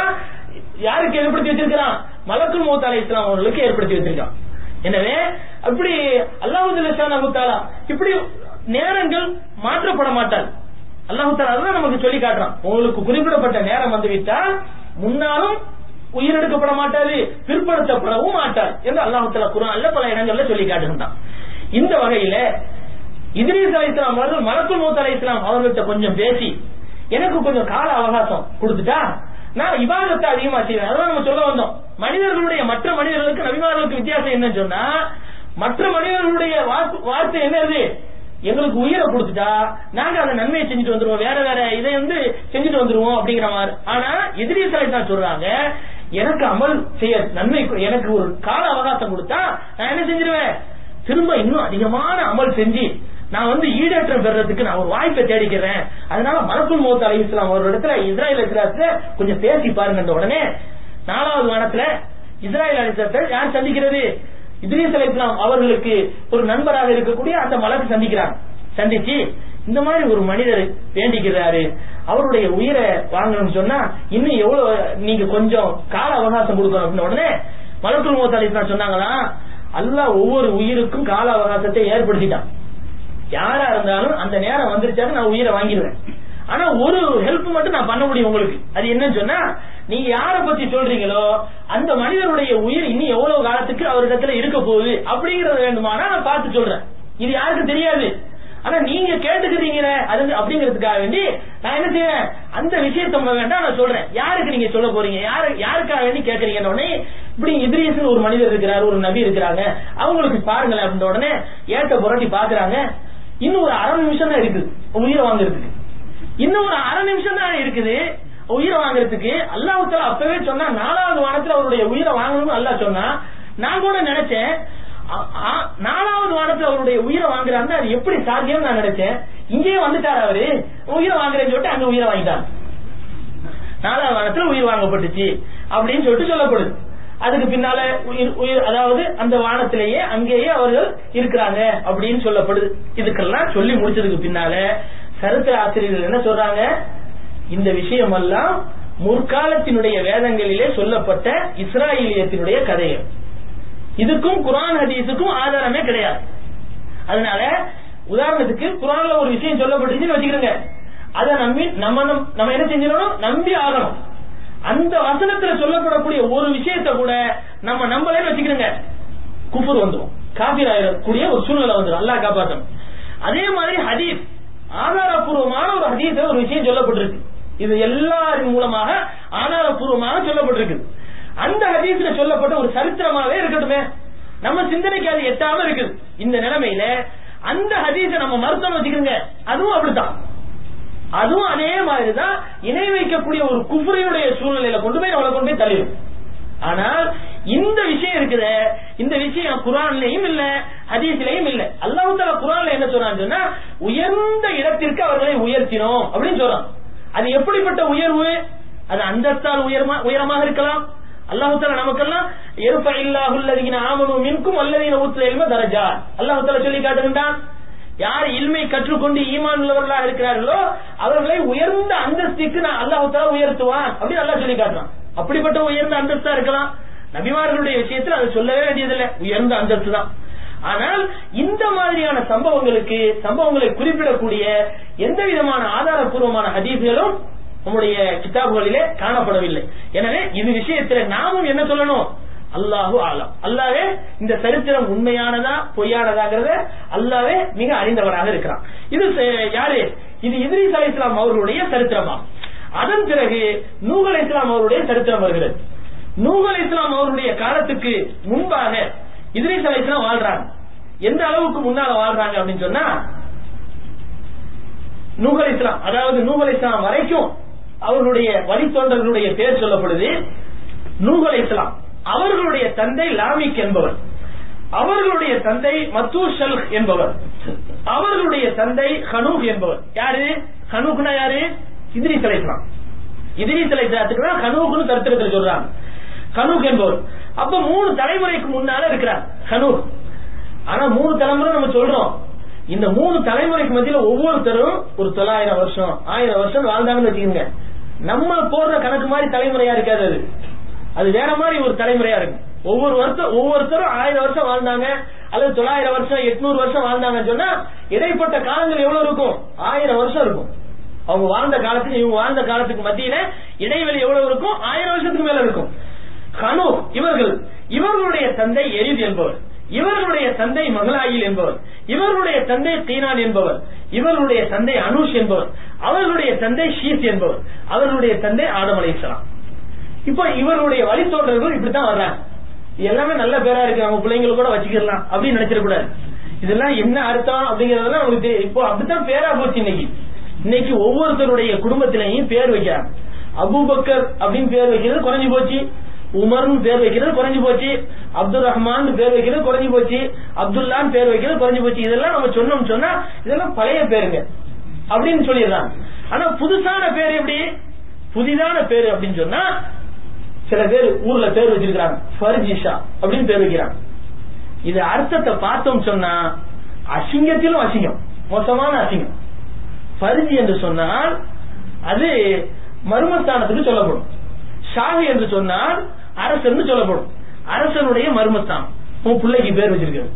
யாருக்கு ஏற்படுத்தி வச்சிருக்கிறான்? மலக்குல் மௌத் அலைஹிஸ்ஸலாம் அவர்களுக்கு ஏற்படுத்தி வச்சிருக்கான். எனவே அப்படி அல்லாஹ் ஜல்லல்லாஹு தஆலா இப்படி நேரங்கள் மாற்றப்பட மாட்டார். அல்லாஹ் தஆலா அதான் நமக்கு சொல்லி காட்டுறான். உங்களுக்கு குறிப்பிடப்பட்ட நேரம் வந்துவிட்டால் முன்னாலும் உயிரெடுக்கப்பட மாட்டாது, பிற்படுத்தப்படவும் மாட்டார் என்று அல்லாஹ் தஆலா குர்ஆன்ல பல இடங்கள்ல சொல்லி காட்டுகின்றான். இந்த வகையில இத்ரீஸ் அலைஹிஸ்ஸலாம் அவர்கள் மலக்குல் மௌத் அலைஹிஸ்ஸலாம் அவர்கள்ட்ட கொஞ்சம் பேசி எனக்கு கொஞ்சம் கால அவகாசம் கொடுத்துட்டா நான் இபாதத்தை அதிகமா செய்வேன். அதான் நம்ம சொல்ல வந்தோம். மனிதர்களுடைய மற்ற மனிதர்களுக்கு நபிமார்களுக்கு வித்தியாசம் என்னன்னு சொன்னா, மற்ற மனிதர்களுடைய வார்த்தை என்னது, எங்களுக்கு உயிரை கொடுத்துட்டா நாங்க அந்த நன்மையை செஞ்சுட்டு வந்துருவோம், வேற வேற இதை வந்து செஞ்சுட்டு வந்துருவோம் அப்படிங்கிற மாதிரி. ஆனா இத்ரீஸ் அலைஹிஸ்ஸலாம் சொல்றாங்க, எனக்கு அமல் செய்ய நன்மை, எனக்கு ஒரு கால அவகாசம் கொடுத்தா நான் என்ன செஞ்சிருவேன், திரும்ப இன்னும் அதிகமான அமல் செஞ்சு நான் வந்து ஈடேற்றம் பெறறதுக்கு நான் ஒரு வாய்ப்பை தேடிக்கிறேன். அதனால மலக்குல் மௌத் அலைஹிஸ்ஸலாம் ஒரு இடத்துல இஸ்ராயேல் அலைஹிஸ்ஸலாத்தை கொஞ்சம் பேசி பாருங்க. உடனே நாலாவது வானத்துல இஸ்ராயேல் அலைஹிஸ்ஸலாத்தை யார் சந்திக்கிறது, இத்ரீஸ் அலைஹிஸ்ஸலாம் அவர்களுக்கு ஒரு நண்பராக இருக்கக்கூடிய அந்த மலக்கு சந்திக்கிறாங்க. சந்திச்சு இந்த மாதிரி ஒரு மனிதர் வேண்டிக்கிறாரு, அவருடைய உயிரை வாங்கணும்னு சொன்னா இன்னும் எவ்வளவு நீங்க கொஞ்சம் கால அவகாசம் கொடுக்கணும் அப்படின்னு. உடனே மலக்குல் மௌத் அலைஹிஸ்ஸலாம் சொன்னாங்களா, அல்லாஹ் ஒவ்வொரு உயிருக்கும் கால அவகாசத்தை ஏற்படுத்திட்டான். யாரா இருந்தாலும் அந்த நேரம் வந்துருச்சாலும் நான் உயிரை வாங்கிடுவேன். ஆனா ஒரு ஹெல்ப் மட்டும் நான் பண்ண முடியும் உங்களுக்கு. அது என்னன்னு சொன்னா, நீங்க யார பத்தி சொல்றீங்களோ அந்த மனிதனுடைய உயிர் இன்னும் எவ்வளவு காலத்துக்கு அவரிடத்துல இருக்க போகுது அப்படிங்கறது வேண்டுமானா நான் பார்த்து சொல்றேன். இது யாருக்கும் தெரியாது. ஆனா நீங்க கேட்டுக்கிறீங்க அது அப்படிங்கிறதுக்காக வேண்டி நான் என்ன செய்யறேன், அந்த விஷயத்த வேண்டாம் நான் சொல்றேன். யாருக்கு நீங்க சொல்ல போறீங்க, யாரு யாருக்காக வேண்டி கேட்கறீங்க. உடனே இப்படி இத்ரீஸ் ஒரு மனிதர் இருக்கிறாரு, ஒரு நபி இருக்கிறாங்க, அவங்களுக்கு பாருங்களேன் அப்படின்ற உடனே ஏட்ட புரட்டி பாக்குறாங்க. இன்னும் ஒரு அரை நிமிஷம் தான் இருக்குது உயிரை வாங்குறதுக்கு, இன்னும் ஒரு அரை நிமிஷம் தான் இருக்குது உயிரை வாங்குறதுக்கு. அல்லாஹ் தஆலா அப்பவே சொன்னா நாலாவது வானத்துல அவருடைய உயிரை வாங்கணும்னு அல்லாஹ் சொன்னா, நான் கூட நினைச்சேன் நாலாவது வானத்துல அவருடைய உயிரை வாங்குறாங்க, அது எப்படி சாத்தியம் நான் நினைச்சேன். இங்கேயே வந்துட்டாரு அவரு, உயிரை வாங்குறேன்னு சொல்லிட்டு அங்க உயிரை வாங்கிட்டாங்க. நாலாவது வானத்துல உயிர் வாங்கப்பட்டுச்சு அப்படின்னு சொல்லிட்டு சொல்லப்படுது. அதுக்கு பின்னால உயிர் அதாவது அந்த வானத்திலேயே அங்கேயே அவர்கள் இருக்கிறாங்க அப்படின்னு சொல்லப்படுது. இதுக்கெல்லாம் சொல்லி முடிச்சதுக்கு பின்னால சரித்திர ஆசிரியர்கள் என்ன சொல்றாங்க, இந்த விஷயம் எல்லாம் முற்காலத்தினுடைய வேதங்களிலே சொல்லப்பட்ட இஸ்ராயலியத்தினுடைய கதைகள், இதுக்கும் குர்ஆன் ஹதீஸுக்கும் ஆதாரமே கிடையாது. அதனால உதாரணத்துக்கு குர்ஆன்ல ஒரு விஷயம் சொல்லப்பட்டுச்சுன்னு வச்சுக்கிறோங்க, அதை நம்பி நம்ம நம்ம என்ன செஞ்சிடணும், நம்பி ஆகணும். அந்த வசனத்துல சொல்லப்படக்கூடிய ஒரு விஷயத்தை கூட நம்ம நம்பலன்னு வச்சுக்கிறோங்க, குஃபர் வந்துடும், காபிர் ஆயிடக்கூடிய ஒரு சூழ்நிலை வந்துடும். அல்லாஹ் காப்பாற்றணும். அதே மாதிரி ஹதீஸ், ஆதாரப்பூர்வமான ஒரு ஹதீஸ் ஒரு விஷயம் சொல்லப்பட்டிருக்கு, இது எல்லாரின் மூலமாக ஆதாரப்பூர்வமாக சொல்லப்பட்டிருக்கு. அந்த ஹதீஸ்ல சொல்லப்பட்ட ஒரு சரித்திரமாவே இருக்கட்டுமே, நம்ம சிந்தனைக்கு அது எட்டாம இருக்குது. இந்த நிலைமையில அந்த ஹதீஸை நம்ம மறுத்தோம் வச்சுக்கோங்க, அதுவும் அப்படித்தான். அதுவும் அதே மாதிரிதான் இணை வைக்கக்கூடிய ஒரு குஃப்ரியுடைய சூழ்நிலையில கொண்டு போய் அவளை கொண்டு போய் தள்ளிடும். ஆனால் இந்த விஷயம் இருக்குது, இந்த விஷயம் குர்ஆன்லயும் இல்ல ஹதீஸ்லயும் இல்ல. அல்லாஹ் தஆலா குர்ஆன்ல என்ன சொல்றான்னு சொன்னா, உயர்ந்த இடத்திற்கு அவர்களை உயர்த்தினோம் அப்படின்னு சொல்றான். அது எப்படிப்பட்ட உயர்வு, அது அந்தஸ்தால் உயர்மா உயரமாக இருக்கலாம். அல்லாஹ் தஆலா நமக்கெல்லாம் யர்ஃபஇல்லாஹு அல்லதீன ஆமனூ மின்கும் அல்லதீன ஊத்துல் இல்ம தரஜாத் அல்லாஹ் தஆலா சொல்லி காட்டுகின்றான். யார் இல்மை கற்றுக்கொண்டு ஈமான் உள்ளவர்களாக இருக்கிறார்களோ அவர்களை உயர்ந்த அந்தஸ்துக்கு நான் அல்லாஹ் தஆலா உயர்த்துவான் அப்படின்னு அல்லாஹ் சொல்லி காட்டுறான். அப்படிப்பட்ட உயர்ந்த அந்தஸ்தா இருக்கலாம். நபிமார்களுடைய விஷயத்தில் அதை சொல்லவே வேண்டியதில்லை, உயர்ந்த அந்தஸ்து தான். ஆனால் இந்த மாதிரியான சம்பவங்களுக்கு சம்பவங்களை குறிப்பிடக்கூடிய எந்த விதமான ஆதாரப்பூர்வமான ஹதீஸ்களும் நம்முடைய கிதாபுகளிலே காணப்படவில்லை. எனவே இது விஷயத்தில் நாமும் என்ன சொல்லணும், அல்லாஹு ஆலம், அல்லாவே இந்த சரித்திரம் உண்மையானதா பொய்யானதாங்கிறத அல்லாவே மிக அறிந்தவராக இருக்கிறான். இது யாரு, இது இத்ரீஸ் அலைஹிஸ்ஸலாம் அவர்களுடைய சரித்திரமா. அதன் பிறகு நூஹ் அலைஹிஸ்ஸலாம் அவருடைய சரித்திரம் வருகிறது. நூஹ் அலைஹிஸ்ஸலாம் அவருடைய காலத்துக்கு முன்பாக இத்ரீஸ் அலைஹிஸ்ஸலாம் வாழ்றாங்க. எந்த அளவுக்கு முன்னால வாழ்றாங்க அப்படின்னு சொன்னா, நூஹ் அலைஹிஸ்ஸலாம் அதாவது நூஹ் அலைஹிஸ்ஸலாம் வரைக்கும் அவர்களுடைய வழித்தோன்றர்களுடைய பெயர் சொல்லப்படுது. நூஹ் அலைஹிஸ்ஸலாம் அவர்களுடைய தந்தை லாமிக் என்பவர், அவர்களுடைய தந்தை மத்தூஷல் என்பவர், அவர்களுடைய தந்தை ஹனூக் என்பவர். யாரு ஹனூக்னா யாரு, இத்ரீஸ் அலைஹிஸ்ஸலாம். இத்ரீஸ் அலைஹிஸ்ஸலாத்துக்கு தான் ஹனூக்னு சரித்திரத்தில் சொல்றாங்க. ஹனூக் என்பவர் அப்ப மூணு தலைமுறைக்கு முன்னால இருக்கிறார் ஹனூக். ஆனா மூணு தலைமுறை நம்ம சொல்றோம், இந்த மூணு தலைமுறைக்கு மத்தியில ஒவ்வொருத்தரும் ஒரு தொள்ளாயிரம் வருஷம் ஆயிரம் வருஷம் வாழ்ந்தாங்கன்னு வச்சுக்கோங்க. நம்ம போடுற கணக்கு மாதிரி தலைமுறையா இருக்காது அது. அது வேற மாதிரி ஒரு தலைமுறையா இருக்கும். ஒவ்வொரு வருஷம் ஒவ்வொருத்தரும் ஆயிரம் வருஷம் வாழ்ந்தாங்க அல்லது தொள்ளாயிரம் வருஷம் எட்நூறு வருஷம் வாழ்ந்தாங்கன்னு சொன்னா இடைப்பட்ட காலங்கள் எவ்வளவு இருக்கும்? ஆயிரம் வருஷம் இருக்கும். அவங்க வாழ்ந்த காலத்துக்கு இவங்க வாழ்ந்த காலத்துக்கு மத்தியில இடைவெளி எவ்வளவு இருக்கும்? ஆயிரம் வருஷத்துக்கு மேல இருக்கும். கனு இவர்கள் இவர்களுடைய தந்தை எரித் என்பவர், இவர்களுடைய தந்தை மகளாயில் என்பவர், இவர்களுடைய தந்தை தீனான் என்பவர், இவர்களுடைய தந்தை அனுஷ் என்பவர், அவர்களுடைய தந்தை ஷீஸ் என்பவர், அவர்களுடைய தந்தை ஆதம் அலைஹிஸ்ஸலாம். இப்ப இவருடைய வழித்தோன்றர்கள் இப்படித்தான் வர்றாங்க. எல்லாமே நல்ல பேரா இருக்கு, நம்ம பிள்ளைங்களுக்கு கூட வச்சுக்கலாம் அப்படின்னு நினைச்சிடக்கூடாது. இதெல்லாம் என்ன அர்த்தம் அப்படிங்கறதெல்லாம் நமக்கு இப்போ அப்படித்தான் பேரா போச்சு. இன்னைக்கு இன்னைக்கு ஒவ்வொருத்தருடைய குடும்பத்திலையும் பேர் வைக்கிறாங்க. அபூபக்கர் அப்படின்னு பேர் வைக்கிறது குறைஞ்சு போச்சு, உமர்னு பேர் வைக்கிறது குறைஞ்சு போச்சு, அப்துல் ரஹ்மான் பேர் வைக்கிறது குறைஞ்சு போச்சு, அப்துல்லான்னு பேர் வைக்கிறது குறைஞ்சு போச்சு. இதெல்லாம் நம்ம சொன்னோம் சொன்னா இதெல்லாம் பழைய பேருங்க அப்படின்னு சொல்லிடுறாங்க. ஆனா புதுசான பேர் எப்படி? புதிதான பேரு அப்படின்னு சொன்னா சில பேர் ஊர்ல பேர் வச்சிருக்காங்க, ஃபர்ஜிஷா அப்படின்னு பேர் வைக்கிறாங்க. இது அர்த்தத்தை பார்த்தோம் சொன்னா அசிங்கத்திலும் அசிங்கம், மோசமான அசிங்கம். ஃபர்ஜி என்று சொன்னால் அது மர்மஸ்தானத்துக்கு சொல்லப்படும். ஷாஹி என்று சொன்னால் அரசன் சொல்லப்படும். அரசனுடைய மர்மஸ்தானம். உன் பிள்ளைக்கு பேர் வச்சிருக்காங்க.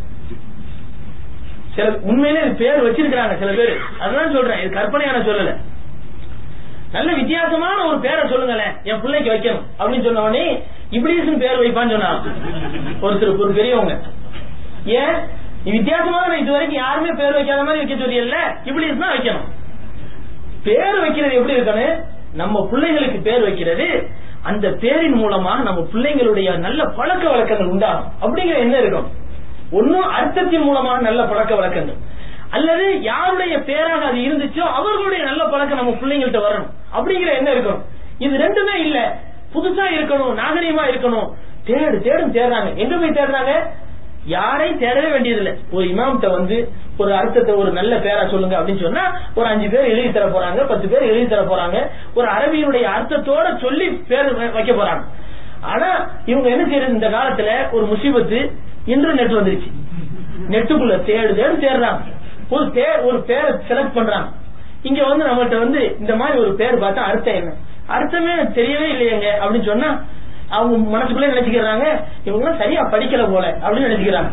சில உண்மையிலே பேர் வச்சிருக்கிறாங்க சில பேர். அதுதான் சொல்றேன், இது கற்பனையான சொல்லல. நல்ல வித்தியாசமான ஒரு பேரை சொல்லுங்களேன் என் பிள்ளைக்கு வைக்கணும் அப்படின்னு சொன்ன உடனே இப்ளீஸ்னு பேர் வைப்பான்னு சொன்னா ஒருத்தர் ஒரு பெரியவங்க. ஏன் வித்தியாசமான இது வரைக்கும் யாருமே பேர் வைக்காத மாதிரி வைக்க சொல்லியல்ல, இப்ளீஸ் தான் வைக்கணும். பேர் வைக்கிறது எப்படி இருக்கணும்? நம்ம பிள்ளைகளுக்கு பேர் வைக்கிறது அந்த பேரின் மூலமா நம்ம பிள்ளைங்களுடைய நல்ல பழக்க வழக்கங்கள் உண்டாகும் அப்படிங்கிற என்ன இருக்கும்? ஒன்னும் அர்த்தத்தின் மூலமாக நல்ல பழக்க வழக்கங்கள், அல்லது யாருடைய பேராக அது இருந்துச்சோ அவர்களுடைய நல்ல பழக்கம் நம்ம பிள்ளைங்கள்ட்ட வரணும் அப்படிங்கிற என்ன இருக்கும்? இது ரெண்டுமே இல்ல. புதுசா இருக்கணும், நாகரீகமா இருக்கணும், தேடு தேடும் தேடுறாங்க. எங்க போய் தேடுறாங்க? யாரையும் தேடவே வேண்டியதில்லை. ஒரு இமாம்கிட்ட வந்து ஒரு அர்த்தத்தை ஒரு நல்ல பேரா சொல்லுங்க அப்படின்னு சொன்னா ஒரு அஞ்சு பேர் எழுதி தர போறாங்க, பத்து பேர் எழுதி தர போறாங்க. ஒரு அரபியினுடைய அர்த்தத்தோட சொல்லி பேர் வைக்க போறாங்க. ஆனா இவங்க என்ன செய்யறது? இந்த காலத்துல ஒரு முசீபத்து, இன்டர்நெட் வந்துருச்சு. நெட்டுக்குள்ள தேடு தேடு தேடுறாங்க. ஒரு பேர் ஒரு பேரை செலக்ட் பண்றாங்க. இங்க வந்து நம்மகிட்ட வந்து இந்த மாதிரி ஒரு பேர் பார்த்தா அர்த்தம் என்ன? அர்த்தமே தெரியவே இல்லையங்க அப்படின்னு சொன்னா அவங்க மனசுக்குள்ளே நினைச்சுக்கிறாங்க இவங்க சரியா படிக்கல போல அப்படின்னு நினைச்சுக்கிறாங்க.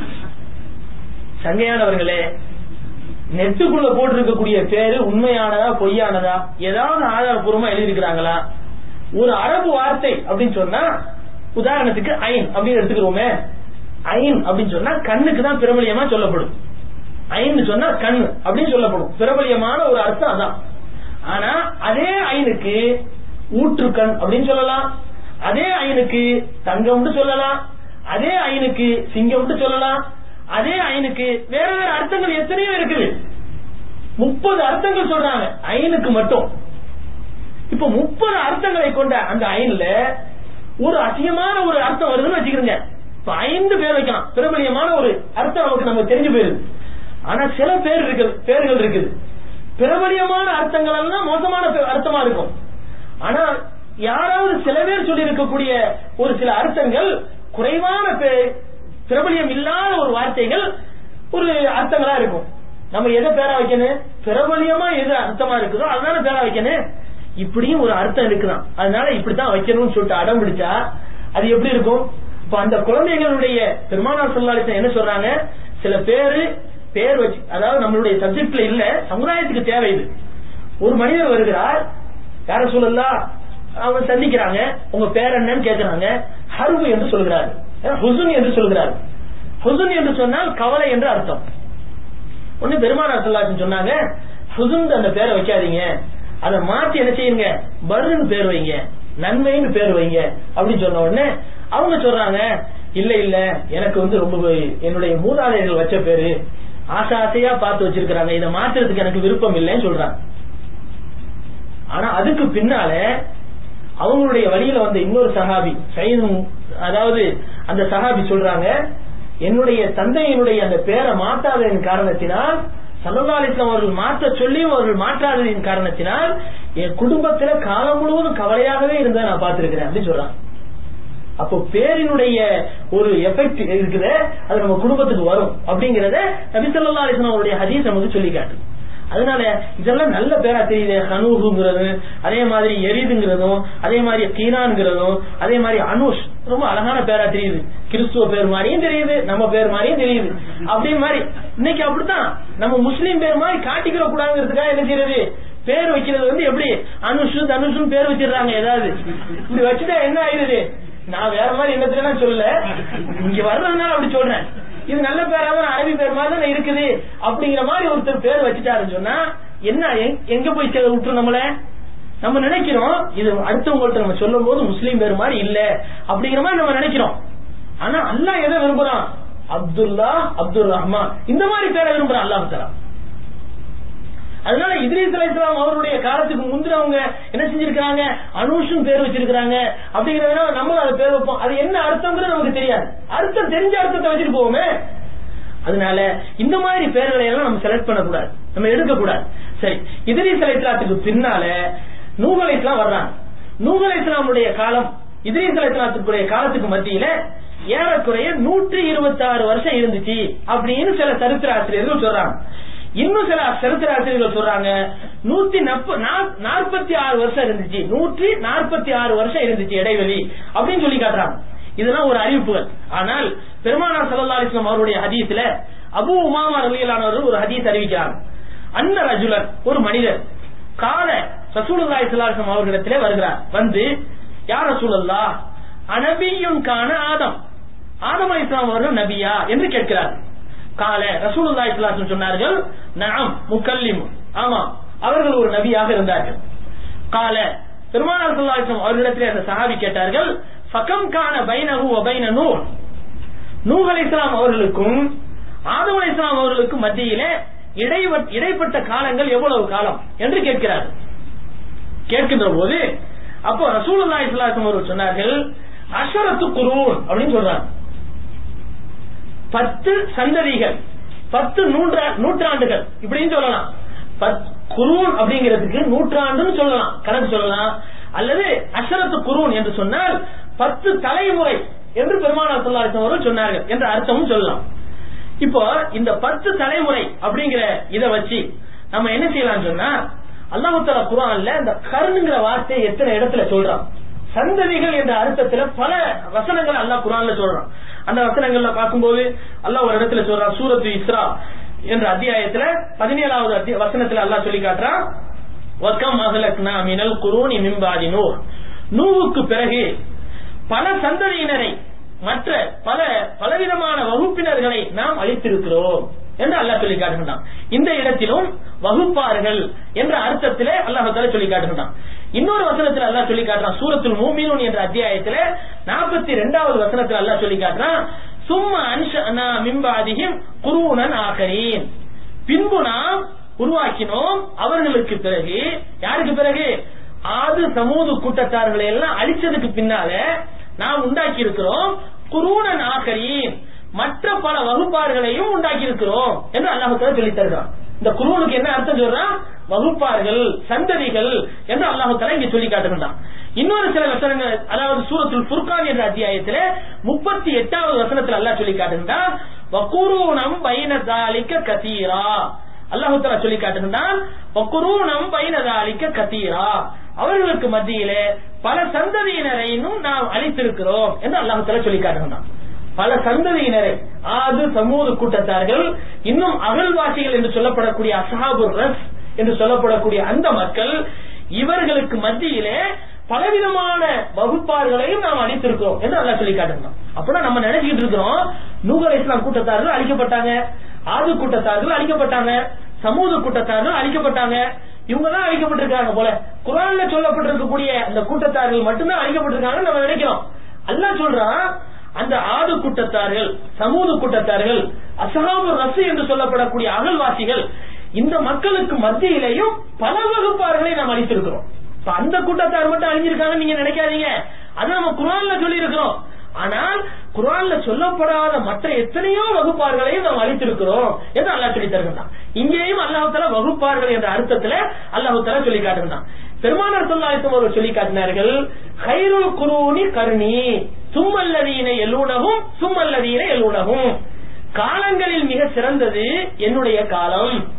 சங்கையானவர்களே, நெட்டுக்குள்ள போட்டிருக்கக்கூடிய பேரு உண்மையானதா பொய்யானதா ஏதாவது ஆதாரபூர்வமா எழுதியிருக்கிறாங்களா? ஒரு அரபு வார்த்தை அப்படின்னு சொன்னா உதாரணத்துக்கு ஐன் அப்படின்னு எடுத்துக்கிறோமே. ஐன் அப்படின்னு சொன்னா கண்ணுக்கு தான் பிரபலியமா சொல்லப்படும். ஐன்னு சொன்னா கண் அப்படின்னு சொல்லப்படும். பிரபலியமான ஒரு அர்த்தம் அதான். ஆனா அதே ஐனுக்கு ஊற்று கண் அப்படின்னு சொல்லலாம், அதே ஐனுக்கு தங்கம் சொல்லலாம், அதே ஐனுக்கு சிங்கம் சொல்லலாம், அதே ஐனுக்கு வேற வேற அர்த்தங்கள் எத்தனையோ இருக்குது. முப்பது அர்த்தங்கள் சொல்றாங்க ஐனுக்கு மட்டும். இப்ப முப்பது அர்த்தங்களை கொண்ட அந்த ஐன்ல ஒரு அசிங்கமான ஒரு அர்த்தம் வருதுன்னு வச்சுக்கிறீங்க. இப்ப ஐந்து பேர் வைக்கலாம், பிரபலியமான ஒரு அர்த்தம் நமக்கு நம்ம தெரிஞ்சு போயிருது. ஆனா சில பேர் இருக்கு பேர்கள் இருக்குது பிரபலியமான அர்த்தங்கள் எல்லாம் மோசமான அர்த்தமா இருக்கும். ஆனா யாராவது சில பேர் சொல்லி இருக்கக்கூடிய ஒரு சில அர்த்தங்கள் குறைவான பிரபலியம் இல்லாத ஒரு வார்த்தைகள் ஒரு அர்த்தங்களா இருக்கும். நம்ம எதை பேரா வைக்கணும்? பிரபலியமா எது அர்த்தமா இருக்குதோ அதனால பேரா வைக்கணும். இப்படியும் ஒரு அர்த்தம் இருக்குதான், அதனால இப்படித்தான் வைக்கணும்னு சொல்லிட்டு அடம் பிடிச்சா அது எப்படி இருக்கும்? இப்ப அந்த குழந்தைகளுடைய பெருமானார் ஸல்லல்லாஹு அலைஹி வஸல்லம் என்ன சொல்றாங்க? சில பேரு பேர் வச்சு, அதாவது நம்மளுடைய சப்ஜெக்ட்ல இல்ல, சமுதாயத்துக்கு தேவை இது. ஒரு மனிதர் வருகிறார், யார சொல்லலாம், அவங்க சந்திக்கிறாங்க, உங்க பேர் என்னன்னு கேட்கிறாங்க. ஹர்பு என்று சொல்கிறார், ஹுசுன் என்று சொல்கிறார். ஹுசுன் என்று சொன்னால் கவலை என்று அர்த்தம். ஒண்ணு பெருமானார் ஸல்லல்லாஹு அலைஹி வஸல்லம் சொன்னாங்க, ஹுசுன் அந்த பேரை வைக்காதீங்க, அதை மாற்றி என்ன செய்யுங்க, பர்ன்னு பேர் வைங்க, நன்மைன்னு பேர் வைங்க அப்படின்னு சொன்ன உடனே அவங்க சொல்றாங்க, இல்ல இல்ல எனக்கு வந்து ரொம்ப என்னுடைய மூதாதையர்கள் வச்ச பேரு ஆசை ஆசையா பார்த்து வச்சிருக்கிறாங்க, இதை மாற்றுறதுக்கு எனக்கு விருப்பம் இல்லைன்னு சொல்றாங்க. ஆனா அதுக்கு பின்னால அவங்களுடைய வழியில வந்த இன்னொரு சஹாபி சைதும், அதாவது அந்த சஹாபி சொல்றாங்க, என்னுடைய தந்தையினுடைய அந்த பேரை மாற்றாததின் காரணத்தினால், ஸல்லல்லாஹு அலைஹி வஸல்லம் அவர்கள் மாற்ற சொல்லியும் அவர்கள் மாற்றாததின் காரணத்தினால் என் குடும்பத்துல காலம் முழுவதும் கவலையாகவே இருந்தா நான் பார்த்திருக்கிறேன் அப்படின்னு சொல்றாங்க. அப்போ பேரினுடைய ஒரு எஃபெக்ட் இருக்குது, அது நம்ம குடும்பத்துக்கு வரும் அப்படிங்கறத நபி ஸல்லல்லாஹு அலைஹி வஸல்லம் அவருடைய ஹதீஸ் நமக்கு சொல்லி காட்டு. அதனால இதெல்லாம் நல்ல பேரா தெரியுது. ஹனூஹுங்கிறது, அதே மாதிரி எரிதுங்கிறதும், அதே மாதிரி கீனான்ங்கிறதும், அதே மாதிரி அனுஷ் ரொம்ப அழகான பேரா தெரியுது. கிறிஸ்துவ பேர் மாதிரியும் தெரியுது, நம்ம பேர் மாதிரியும் தெரியுது. அப்படி மாதிரி இன்னைக்கு அப்படித்தான் நம்ம முஸ்லீம் பேர் மாதிரி காட்டிக்கிற கூடாதுங்கிறதுக்காக என்ன செய்யறது, பேர் வைக்கிறது வந்து எப்படி அனுஷு தனுஷுன்னு பேர் வச்சிடறாங்க. ஏதாவது இப்படி வச்சுட்டா என்ன ஆயிடுது, நான் வேற மாதிரி என்னத்துக்கு சொல்லல, இங்க வர்றதுனால அப்படி சொல்றேன். இது நல்ல பேராக அரபி பேர் மாதிரி தானே இருக்குது அப்படிங்கிற மாதிரி ஒருத்தர் பேர் வச்சுட்டாருன்னு சொன்னா என்ன எங்க போய் விட்டுரும் நம்மள. நம்ம நினைக்கிறோம் இது அடுத்தவங்கள்ட்ட நம்ம சொல்லும் போது முஸ்லீம் பேர் மாதிரி இல்ல அப்படிங்கிற மாதிரி நம்ம நினைக்கிறோம். ஆனா அல்லாஹ் எதை விரும்புறான், அப்துல்லா அப்துல் ரஹ்மான் இந்த மாதிரி பேரை விரும்புறான் அல்லாஹ் தஆலா. அதனால இத்ரீஸ் அலைஹிஸ்ஸலாம் அவருடைய காலத்துக்கு முந்தினவங்க என்ன செஞ்சிருக்காங்க, அனுஷும் பேர் வச்சிருக்காங்க. அப்படிங்கறதுனால நம்ம அதை பேர் வைப்போம். அது என்ன அர்த்தம்ங்கிறது நமக்கு தெரியாது, அர்த்தம் தெரிஞ்ச அர்த்தத்தை வச்சுட்டு போவோமே. அதனால இந்த மாதிரி பேர்களை எல்லாம் நம்ம செலக்ட் பண்ணக்கூடாது, நம்ம எடுக்க கூடாது. சரி, இத்ரீஸ் அலைஹிஸ்ஸலாத்துக்கு பின்னால நூஹ் அலைஹிஸ்ஸலாம் வர்றாங்க. நூஹ் அலைஹிஸ்ஸலாமுடைய காலம் இத்ரீஸ் அலைஹிஸ்ஸலாத்துடைய காலத்துக்கு மத்தியில ஏறக்குறைய நூற்றி இருபத்தி ஆறு வருஷம் இருந்துச்சு அப்படின்னு சில சரித்திர ஆசிரியர்கள் சொல்றாங்க. இன்னும் சில சரித்திர ஆசிரியர்கள் சொல்றாங்க நூத்தி நாற்பத்தி ஆறு வருஷம் இருந்துச்சு, நூற்றி நாற்பத்தி ஆறு வருஷம் இருந்துச்சு இடைவெளி அப்படின்னு சொல்லி காட்டுறாங்க. இதெல்லாம் ஒரு அறிவிப்புகள். ஆனால் பெருமானார் ஸல்லல்லாஹு அலைஹி வஸல்லம் அவருடைய ஹதீஸ்ல அபூ உமாமா ரலியல்லாஹு அன்ஹு ஒரு ஹதீஸ் அறிவிக்கிறாங்க. அன்ன ரஜுலன் ஒரு மனிதர் கால ரசூலுல்லாஹி ஸல்லல்லாஹு அலைஹி வஸல்லம் அவர்களிடத்திலே வருகிறார். வந்து யா ரசூலல்லாஹ் அனபியுன் கான ஆதம், ஆதம் அலைஹிஸ்ஸலாம் அவர்கள் நபியா என்று கேட்கிறார். கால ரசூலுல்லாஹி ஸல்லல்லாஹு அலைஹி வஸல்லம் சொன்னார்கள், நஅம் முகல்லிம், ஆமா அவர்கள் ஒரு நபியாக இருந்தார்கள். கால பெருமானார் ஸல்லல்லாஹு அலைஹி வஸல்லம் அவர்களிடத்திலே அந்த சஹாபி கேட்டார்கள், ஃபகம் கான பைனஹு வ பைன நூஹ், நூஹ் அலைஹிஸ்ஸலாம் அவர்களுக்கும் ஆதம் அலைஹிஸ்ஸலாம் அவர்களுக்கும் மத்தியிலே இடைப்பட்ட காலங்கள் எவ்வளவு காலம் என்று கேட்கிறார்கள். கேட்கின்ற போது அப்போ ரசூலுல்லாஹி ஸல்லல்லாஹு அலைஹி வஸல்லம் அவர்கள் சொன்னார்கள், அஷரத்து குரூன் அப்படின்னு சொல்றாங்க. பத்து சந்ததிகள், பத்து நூற்றாண்டுகள் இப்படின்னு சொல்லலாம். குரூன் அப்படிங்கிறதுக்கு நூற்றாண்டுன்னு சொல்லலாம், கணக்கு சொல்லலாம். அல்லது அஷரத்து குரூன் என்று சொன்னால் பத்து தலைமுறை என்று பெருமானார் ஸல்லல்லாஹு அலைஹி வஸல்லம் சொன்னார்கள் என்ற அர்த்தமும் சொல்லலாம். இப்போ இந்த பத்து தலைமுறை அப்படிங்கிற இத வச்சு நம்ம என்ன செய்யலாம் சொன்னா, அல்லாஹ் தஆலா குர்ஆன்ல இந்த கர்னுங்கிற வார்த்தையை எத்தனை இடத்துல சொல்றான், சந்ததிகள் என்ற அர்த்தத்துல பல வசனங்கள் அல்லாஹ் குர்ஆன்ல சொல்றான். அந்த வசனங்கள்ல பார்க்கும்போது அல்லாஹ் ஒரு இடத்துல சொல்றான், சூரத்து இஸ்ரா என்ற அத்தியாயத்துல பதினேழாவது வசனத்துல அல்லாஹ் சொல்லி காட்டுறான், வகம் அஹ்லக்னா மினல் குரூனி மின் பாதி நூஹ், நூஹுக்கு பிறகு பல சந்ததியினரை மற்ற பல பலவிதமான வகுப்பினர்களை நாம் அளித்திருக்கிறோம் என்று அல்லாஹ் சொல்லி காட்டுகின்றான். இந்த இடத்திலும் வகுப்பார்கள் என்ற அர்த்தத்திலே அல்லாஹ் தஆலா சொல்லி காட்டுகின்றான். இன்னொரு வசனத்தில் அல்லாஹ் சொல்லி காட்டுறான், சூரத்துல் மூமினூன் என்ற அத்தியாயத்திலே நாற்பத்தி இரண்டாவது வசனத்தில் அல்லாஹ் சொல்லி காட்டுறான், சும்மா அன்ஷஅனா மின் பாதிஹிம் குரூனன் ஆகரீன், பின்பு நாம் உருவாக்கினோம் அவர்களுக்கு பிறகு, யாருக்கு பிறகு, ஆது சமூது கூட்டத்தார்களை எல்லாம் அழிச்சதுக்கு பின்னால நாம் உண்டாக்கி இருக்கிறோம் குரூனன் ஆகரீன், மற்ற பல வகுப்பார்களையும் உண்டாக்கி இருக்கிறோம் என்று அல்லாஹ் தஆலா சொல்லி தருகிறான். இந்த குர்ஆனுக்கு என்ன அர்த்தம் சொல்றான், வகுப்பார்கள் சந்ததிகள் என்று அல்லாஹ் தஆலா இங்க சொல்லி காட்டுகின்றான். இன்னொரு சில வசனங்கள், அதாவது சூரத்துல் ஃபுர்கான் என்ற அத்தியாயத்திலே முப்பத்தி எட்டாவது வசனத்தில் அல்லாஹ் சொல்லி காட்டுகின்றான், வகுரூனம் பைன ஸாலிக கதீரா, அல்லாஹ் தஆலா சொல்லி காட்டுகின்றான், வகுரூனம் பைன ஸாலிக கதீரா, அவர்களுக்கு மத்தியிலே பல சந்ததியினரையும் நாம் அளித்திருக்கிறோம் என்று அல்லாஹ் தஆலா சொல்லி காட்டுகின்றான். பல சந்ததியினரை, ஆது சமூது கூட்டத்தார்கள், இன்னும் அகழ்வாசிகள் என்று சொல்லப்படக்கூடிய அஸ்ஹாபுர் ரஸ் என்று சொல்லப்படக்கூடிய அந்த மக்கள், இவர்களுக்கு மத்தியிலே பலவிதமான வகுப்பார்களையும் நாம் அளித்திருக்கிறோம் என்று அல்லாஹ் சொல்லி காட்டுகிறோம். அப்படின்னா நம்ம நினைச்சிட்டு இருக்கிறோம் நூஹ் அலைஹிஸ்ஸலாம் கூட்டத்தார்கள் அழிக்கப்பட்டாங்க, ஆது கூட்டத்தார்கள் அழிக்கப்பட்டாங்க, சமூது கூட்டத்தார்கள் அழிக்கப்பட்டாங்க, இவங்க தான் அழிக்கப்பட்டிருக்காங்க போல, குர்ஆன்ல சொல்லப்பட்டிருக்கக்கூடிய அந்த கூட்டத்தார்கள் மட்டும்தான் அழிக்கப்பட்டிருக்காங்க நம்ம நினைக்கிறோம். அல்லாஹ் சொல்றான், அந்த ஆது கூட்டத்தார்கள், சமூது கூட்டத்தார்கள், அஸ்ஹாபுர் ரஸ் என்று சொல்லப்படக்கூடிய அகழ்வாசிகள், இந்த மக்களுக்கு மத்தியிலேயும் பல வகுப்பார்களை நாம் அளித்திருக்கிறோம். அந்த கூட்டத்தார் மட்டும் அழிஞ்சிருக்காங்க நீங்க நினைக்காதீங்க, அது நம்ம குர்ஆன்ல சொல்லி இருக்கிறோம். ஆனால் குர்ஆன்ல சொல்லப்படாத மற்ற எத்தனையோ வகுப்பார்களையும் நாம் அளித்திருக்கிறோம் என்று அல்லாஹ் சொல்லி தருகின்றான். இங்கேயும் அல்லாஹ் தஆலா வகுப்பார்கள் என்ற அர்த்தத்துல அல்லாஹ் தஆலா சொல்லி காட்டுகின்றான். பெருமானார் ஸல்லல்லாஹு அலைஹி வஸல்லம் சொல்லி காட்டினார்கள், கைருல் குரூனி கர்னி சும்மல்லதீன யலூனஹும் சும்மல்லதீன யலூனஹும், காலங்களில் மிக சிறந்தது என்னுடைய காலம்,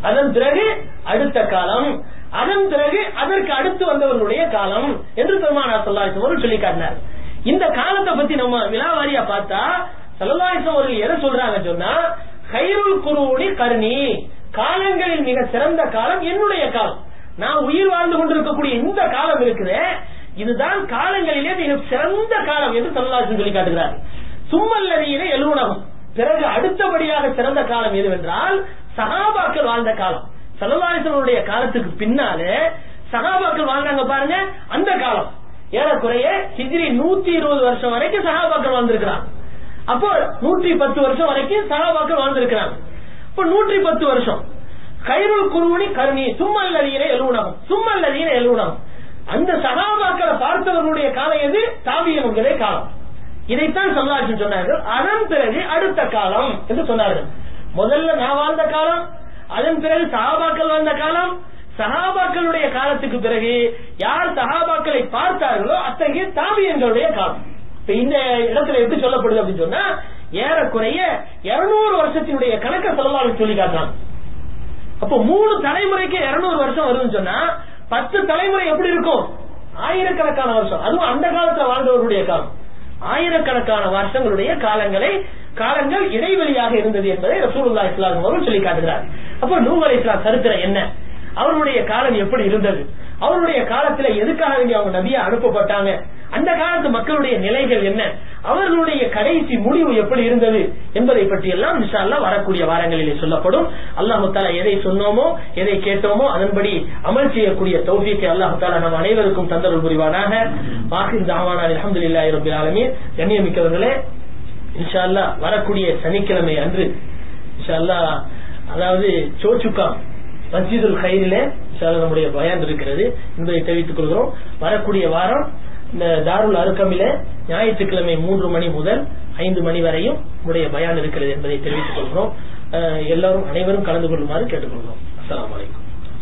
அதன் பிறகு அடுத்த காலம், அதன் பிறகு அதற்கு அடுத்து வந்தவர்களுடைய காலம் என்று பெருமானார் ஸல்லல்லாஹு அலைஹி வஸல்லம் சொல்லி காட்டினார். இந்த காலத்தை பத்தி நம்ம விலாவாரியா பார்த்தா ஸல்லல்லாஹு அலைஹி வஸல்லம் எதை சொல்றாங்க சொன்னா, கைருல் குரூனி கர்னி, காலங்களில் மிக சிறந்த காலம் என்னுடைய காலம். நான் உயிர் வாழ்ந்து கொண்டிருக்கக்கூடிய இந்த காலம் இருக்குது, இதுதான் காலங்களிலே மிக சிறந்த காலம் என்று ஸல்லல்லாஹு அலைஹி வஸல்லம் சொல்லி காட்டுகிறார். சும்மல்லதீன யலூனஹும், பிறகு அடுத்தபடியாக சிறந்த காலம் எதுவென்றால் சஹாபாக்கள் வாழ்ந்த காலம். ஸல்லல்லாஹு அலைஹி வஸல்லம் காலத்துக்கு பின்னாலே சஹாபாக்கள் வாழ்ந்தாங்க பாருங்க, அந்த காலம் ஏறக்குறைய ஹிஜ்ரி நூத்தி இருபது வருஷம் வரைக்கும் சஹாபாக்கள் வாழ்ந்திருக்கிறாங்க. அப்போ நூற்றி பத்து வருஷம் வரைக்கும் சஹாபாக்கள் வாழ்ந்திருக்கிறாங்க. இப்ப நூற்றி பத்து வருஷம் கைருல் குருவனி கருணி சும்மல்லதீன யலூனஹும், சும்மல்லதீன யலூனஹும், அந்த சஹாபாக்களை பார்த்தவர்களுடைய காலம் எது? தாபியீன்களுடைய காலம். இதைத்தான் ஸல்லல்லாஹு அலைஹி வஸல்லம் சொன்னார்கள். அதன் பிறகு அடுத்த காலம் என்று சொன்னார்கள். முதல்ல நான் வாழ்ந்த காலம், அதன் பிறகு சஹாபாக்கள் வாழ்ந்த காலம், சஹாபாக்களுடைய காலத்துக்கு பிறகு யார் சஹாபாக்களை பார்த்தார்களோ அத்தகைய தாபியீன்களுடைய காலம். இப்ப இந்த இடத்துல எப்படி சொல்லப்படுது அப்படின்னு சொன்னா, ஏறக்குறைய இருநூறு வருஷத்தினுடைய கணக்க ஸல்லல்லாஹு அலைஹி சொல்லி காட்டுறாங்க. அப்போ மூணு தலைமுறைக்கு இருநூறு வருஷம் வருதுன்னு சொன்னா பத்து தலைமுறை எப்படி இருக்கும்? ஆயிரக்கணக்கான வருஷம். அதுவும் அந்த காலத்துல வாழ்ந்தவர்களுடைய காலம். ஆயிரக்கணக்கான வருஷங்களுடைய காலங்களை காலங்கள் இடைவெளியாக இருந்தது என்பதை ரசூலுல்லாஹி ஸல்லல்லாஹு அலைஹி வஸல்லம் சொல்லி காட்டுகிறார். அப்போ நூஹ் அலைஹிஸ்ஸலாம் சரித்திரம் என்ன, அவருடைய காலம் எப்படி இருந்தது, அவருடைய காலத்துல எதுக்காக வேண்டி அவங்க நபியா அனுப்பப்பட்டாங்க, அந்த காலத்து மக்களுடைய நிலைகள் என்ன, அவர்களுடைய கடைசி முடிவு எப்படி இருந்தது என்பதை பற்றி எல்லாம் இன்ஷா அல்லாஹ் வரக்கூடிய வாரங்களிலே சொல்லப்படும். அல்லாஹ் தஆலா எதை சொன்னோமோ எதை கேட்டோமோ அதன்படி அமல் செய்யக்கூடிய தௌஃபீக்கை அல்லாஹ் தஆலா நம் அனைவருக்கும் தந்தருள் புரிவானாக. வாஹிர் தஅவானா அல்ஹம்துலில்லாஹி ரப்பில் ஆலமீன். கண்ணியமிக்கவர்களே, இன்ஷா அல்லாஹ் வரக்கூடிய சனிக்கிழமை அன்று இன்ஷா அல்லாஹ், அதாவது சோச்சுக்கா மஸ்ஜிதுல் கைரில நம்முடைய பயான் இருக்கிறது என்பதை தெரிவித்துக் கொள்கிறோம். வரக்கூடிய வாரம் இந்த தாருல் அர்கமில ஞாயிற்றுக்கிழமை மூன்று மணி முதல் ஐந்து மணி வரையும் நம்முடைய பயான் இருக்கிறது என்பதை தெரிவித்துக் கொள்கிறோம். எல்லாரும் அனைவரும் கலந்து கொள்ளுமாறு கேட்டுக்கொள்கிறோம். அஸ்ஸலாமு அலைக்கும்.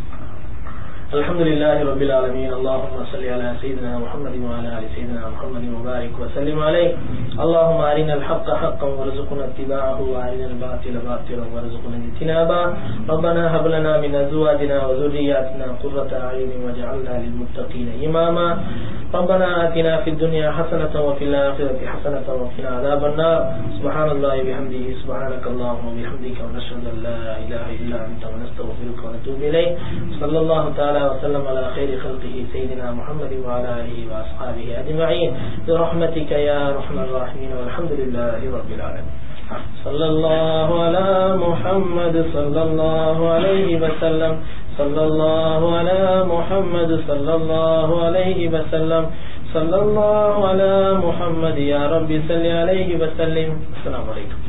அல்ஹம்துலில்லாஹி ரப்பில் ஆலமீன். அல்லாஹும்ம ஸல்லி அலா ஸையிதினா முஹம்மதின் வ அலா ஆலி ஸையிதினா முஹம்மதின் வ பாரிக் வ ஸல்லிம் அலைஹி. அல்லாஹும்ம அரினல் ஹக்க ஹக்கன் வர்ஸுக்னா இத்திபாஅஹு வ அரினல் பாத்தில பாத்திலன் வர்ஸுக்னா இஜ்தினாபா. ரப்பனா ஹப் லனா மின் அஸ்வாஜினா வ ذُرِّيَّاتِنَا قُرَّةَ أَعْيُنٍ وَاجْعَلْنَا لِلْمُتَّقِينَ إِمَامًا. ربنا آتنا في الدنيا حسنة وفي الآخرة حسنة وقنا عذاب النار. سبحان الله وبحمده سبحانك اللهم وبحمدك ونشهد أن لا إله إلا أنت ونستغفرك ونتوب إليك. صلى الله تعالى وسلم على خير خلقه سيدنا محمد وعلى آله وأصحابه أجمعين برحمتك يا أرحم الراحمين والحمد لله رب العالمين. صلى الله على محمد صلى الله عليه وسلم. صلى الله على محمد صلى الله عليه وسلم. صلى الله على محمد يا رب صل عليه وسلم. السلام عليكم.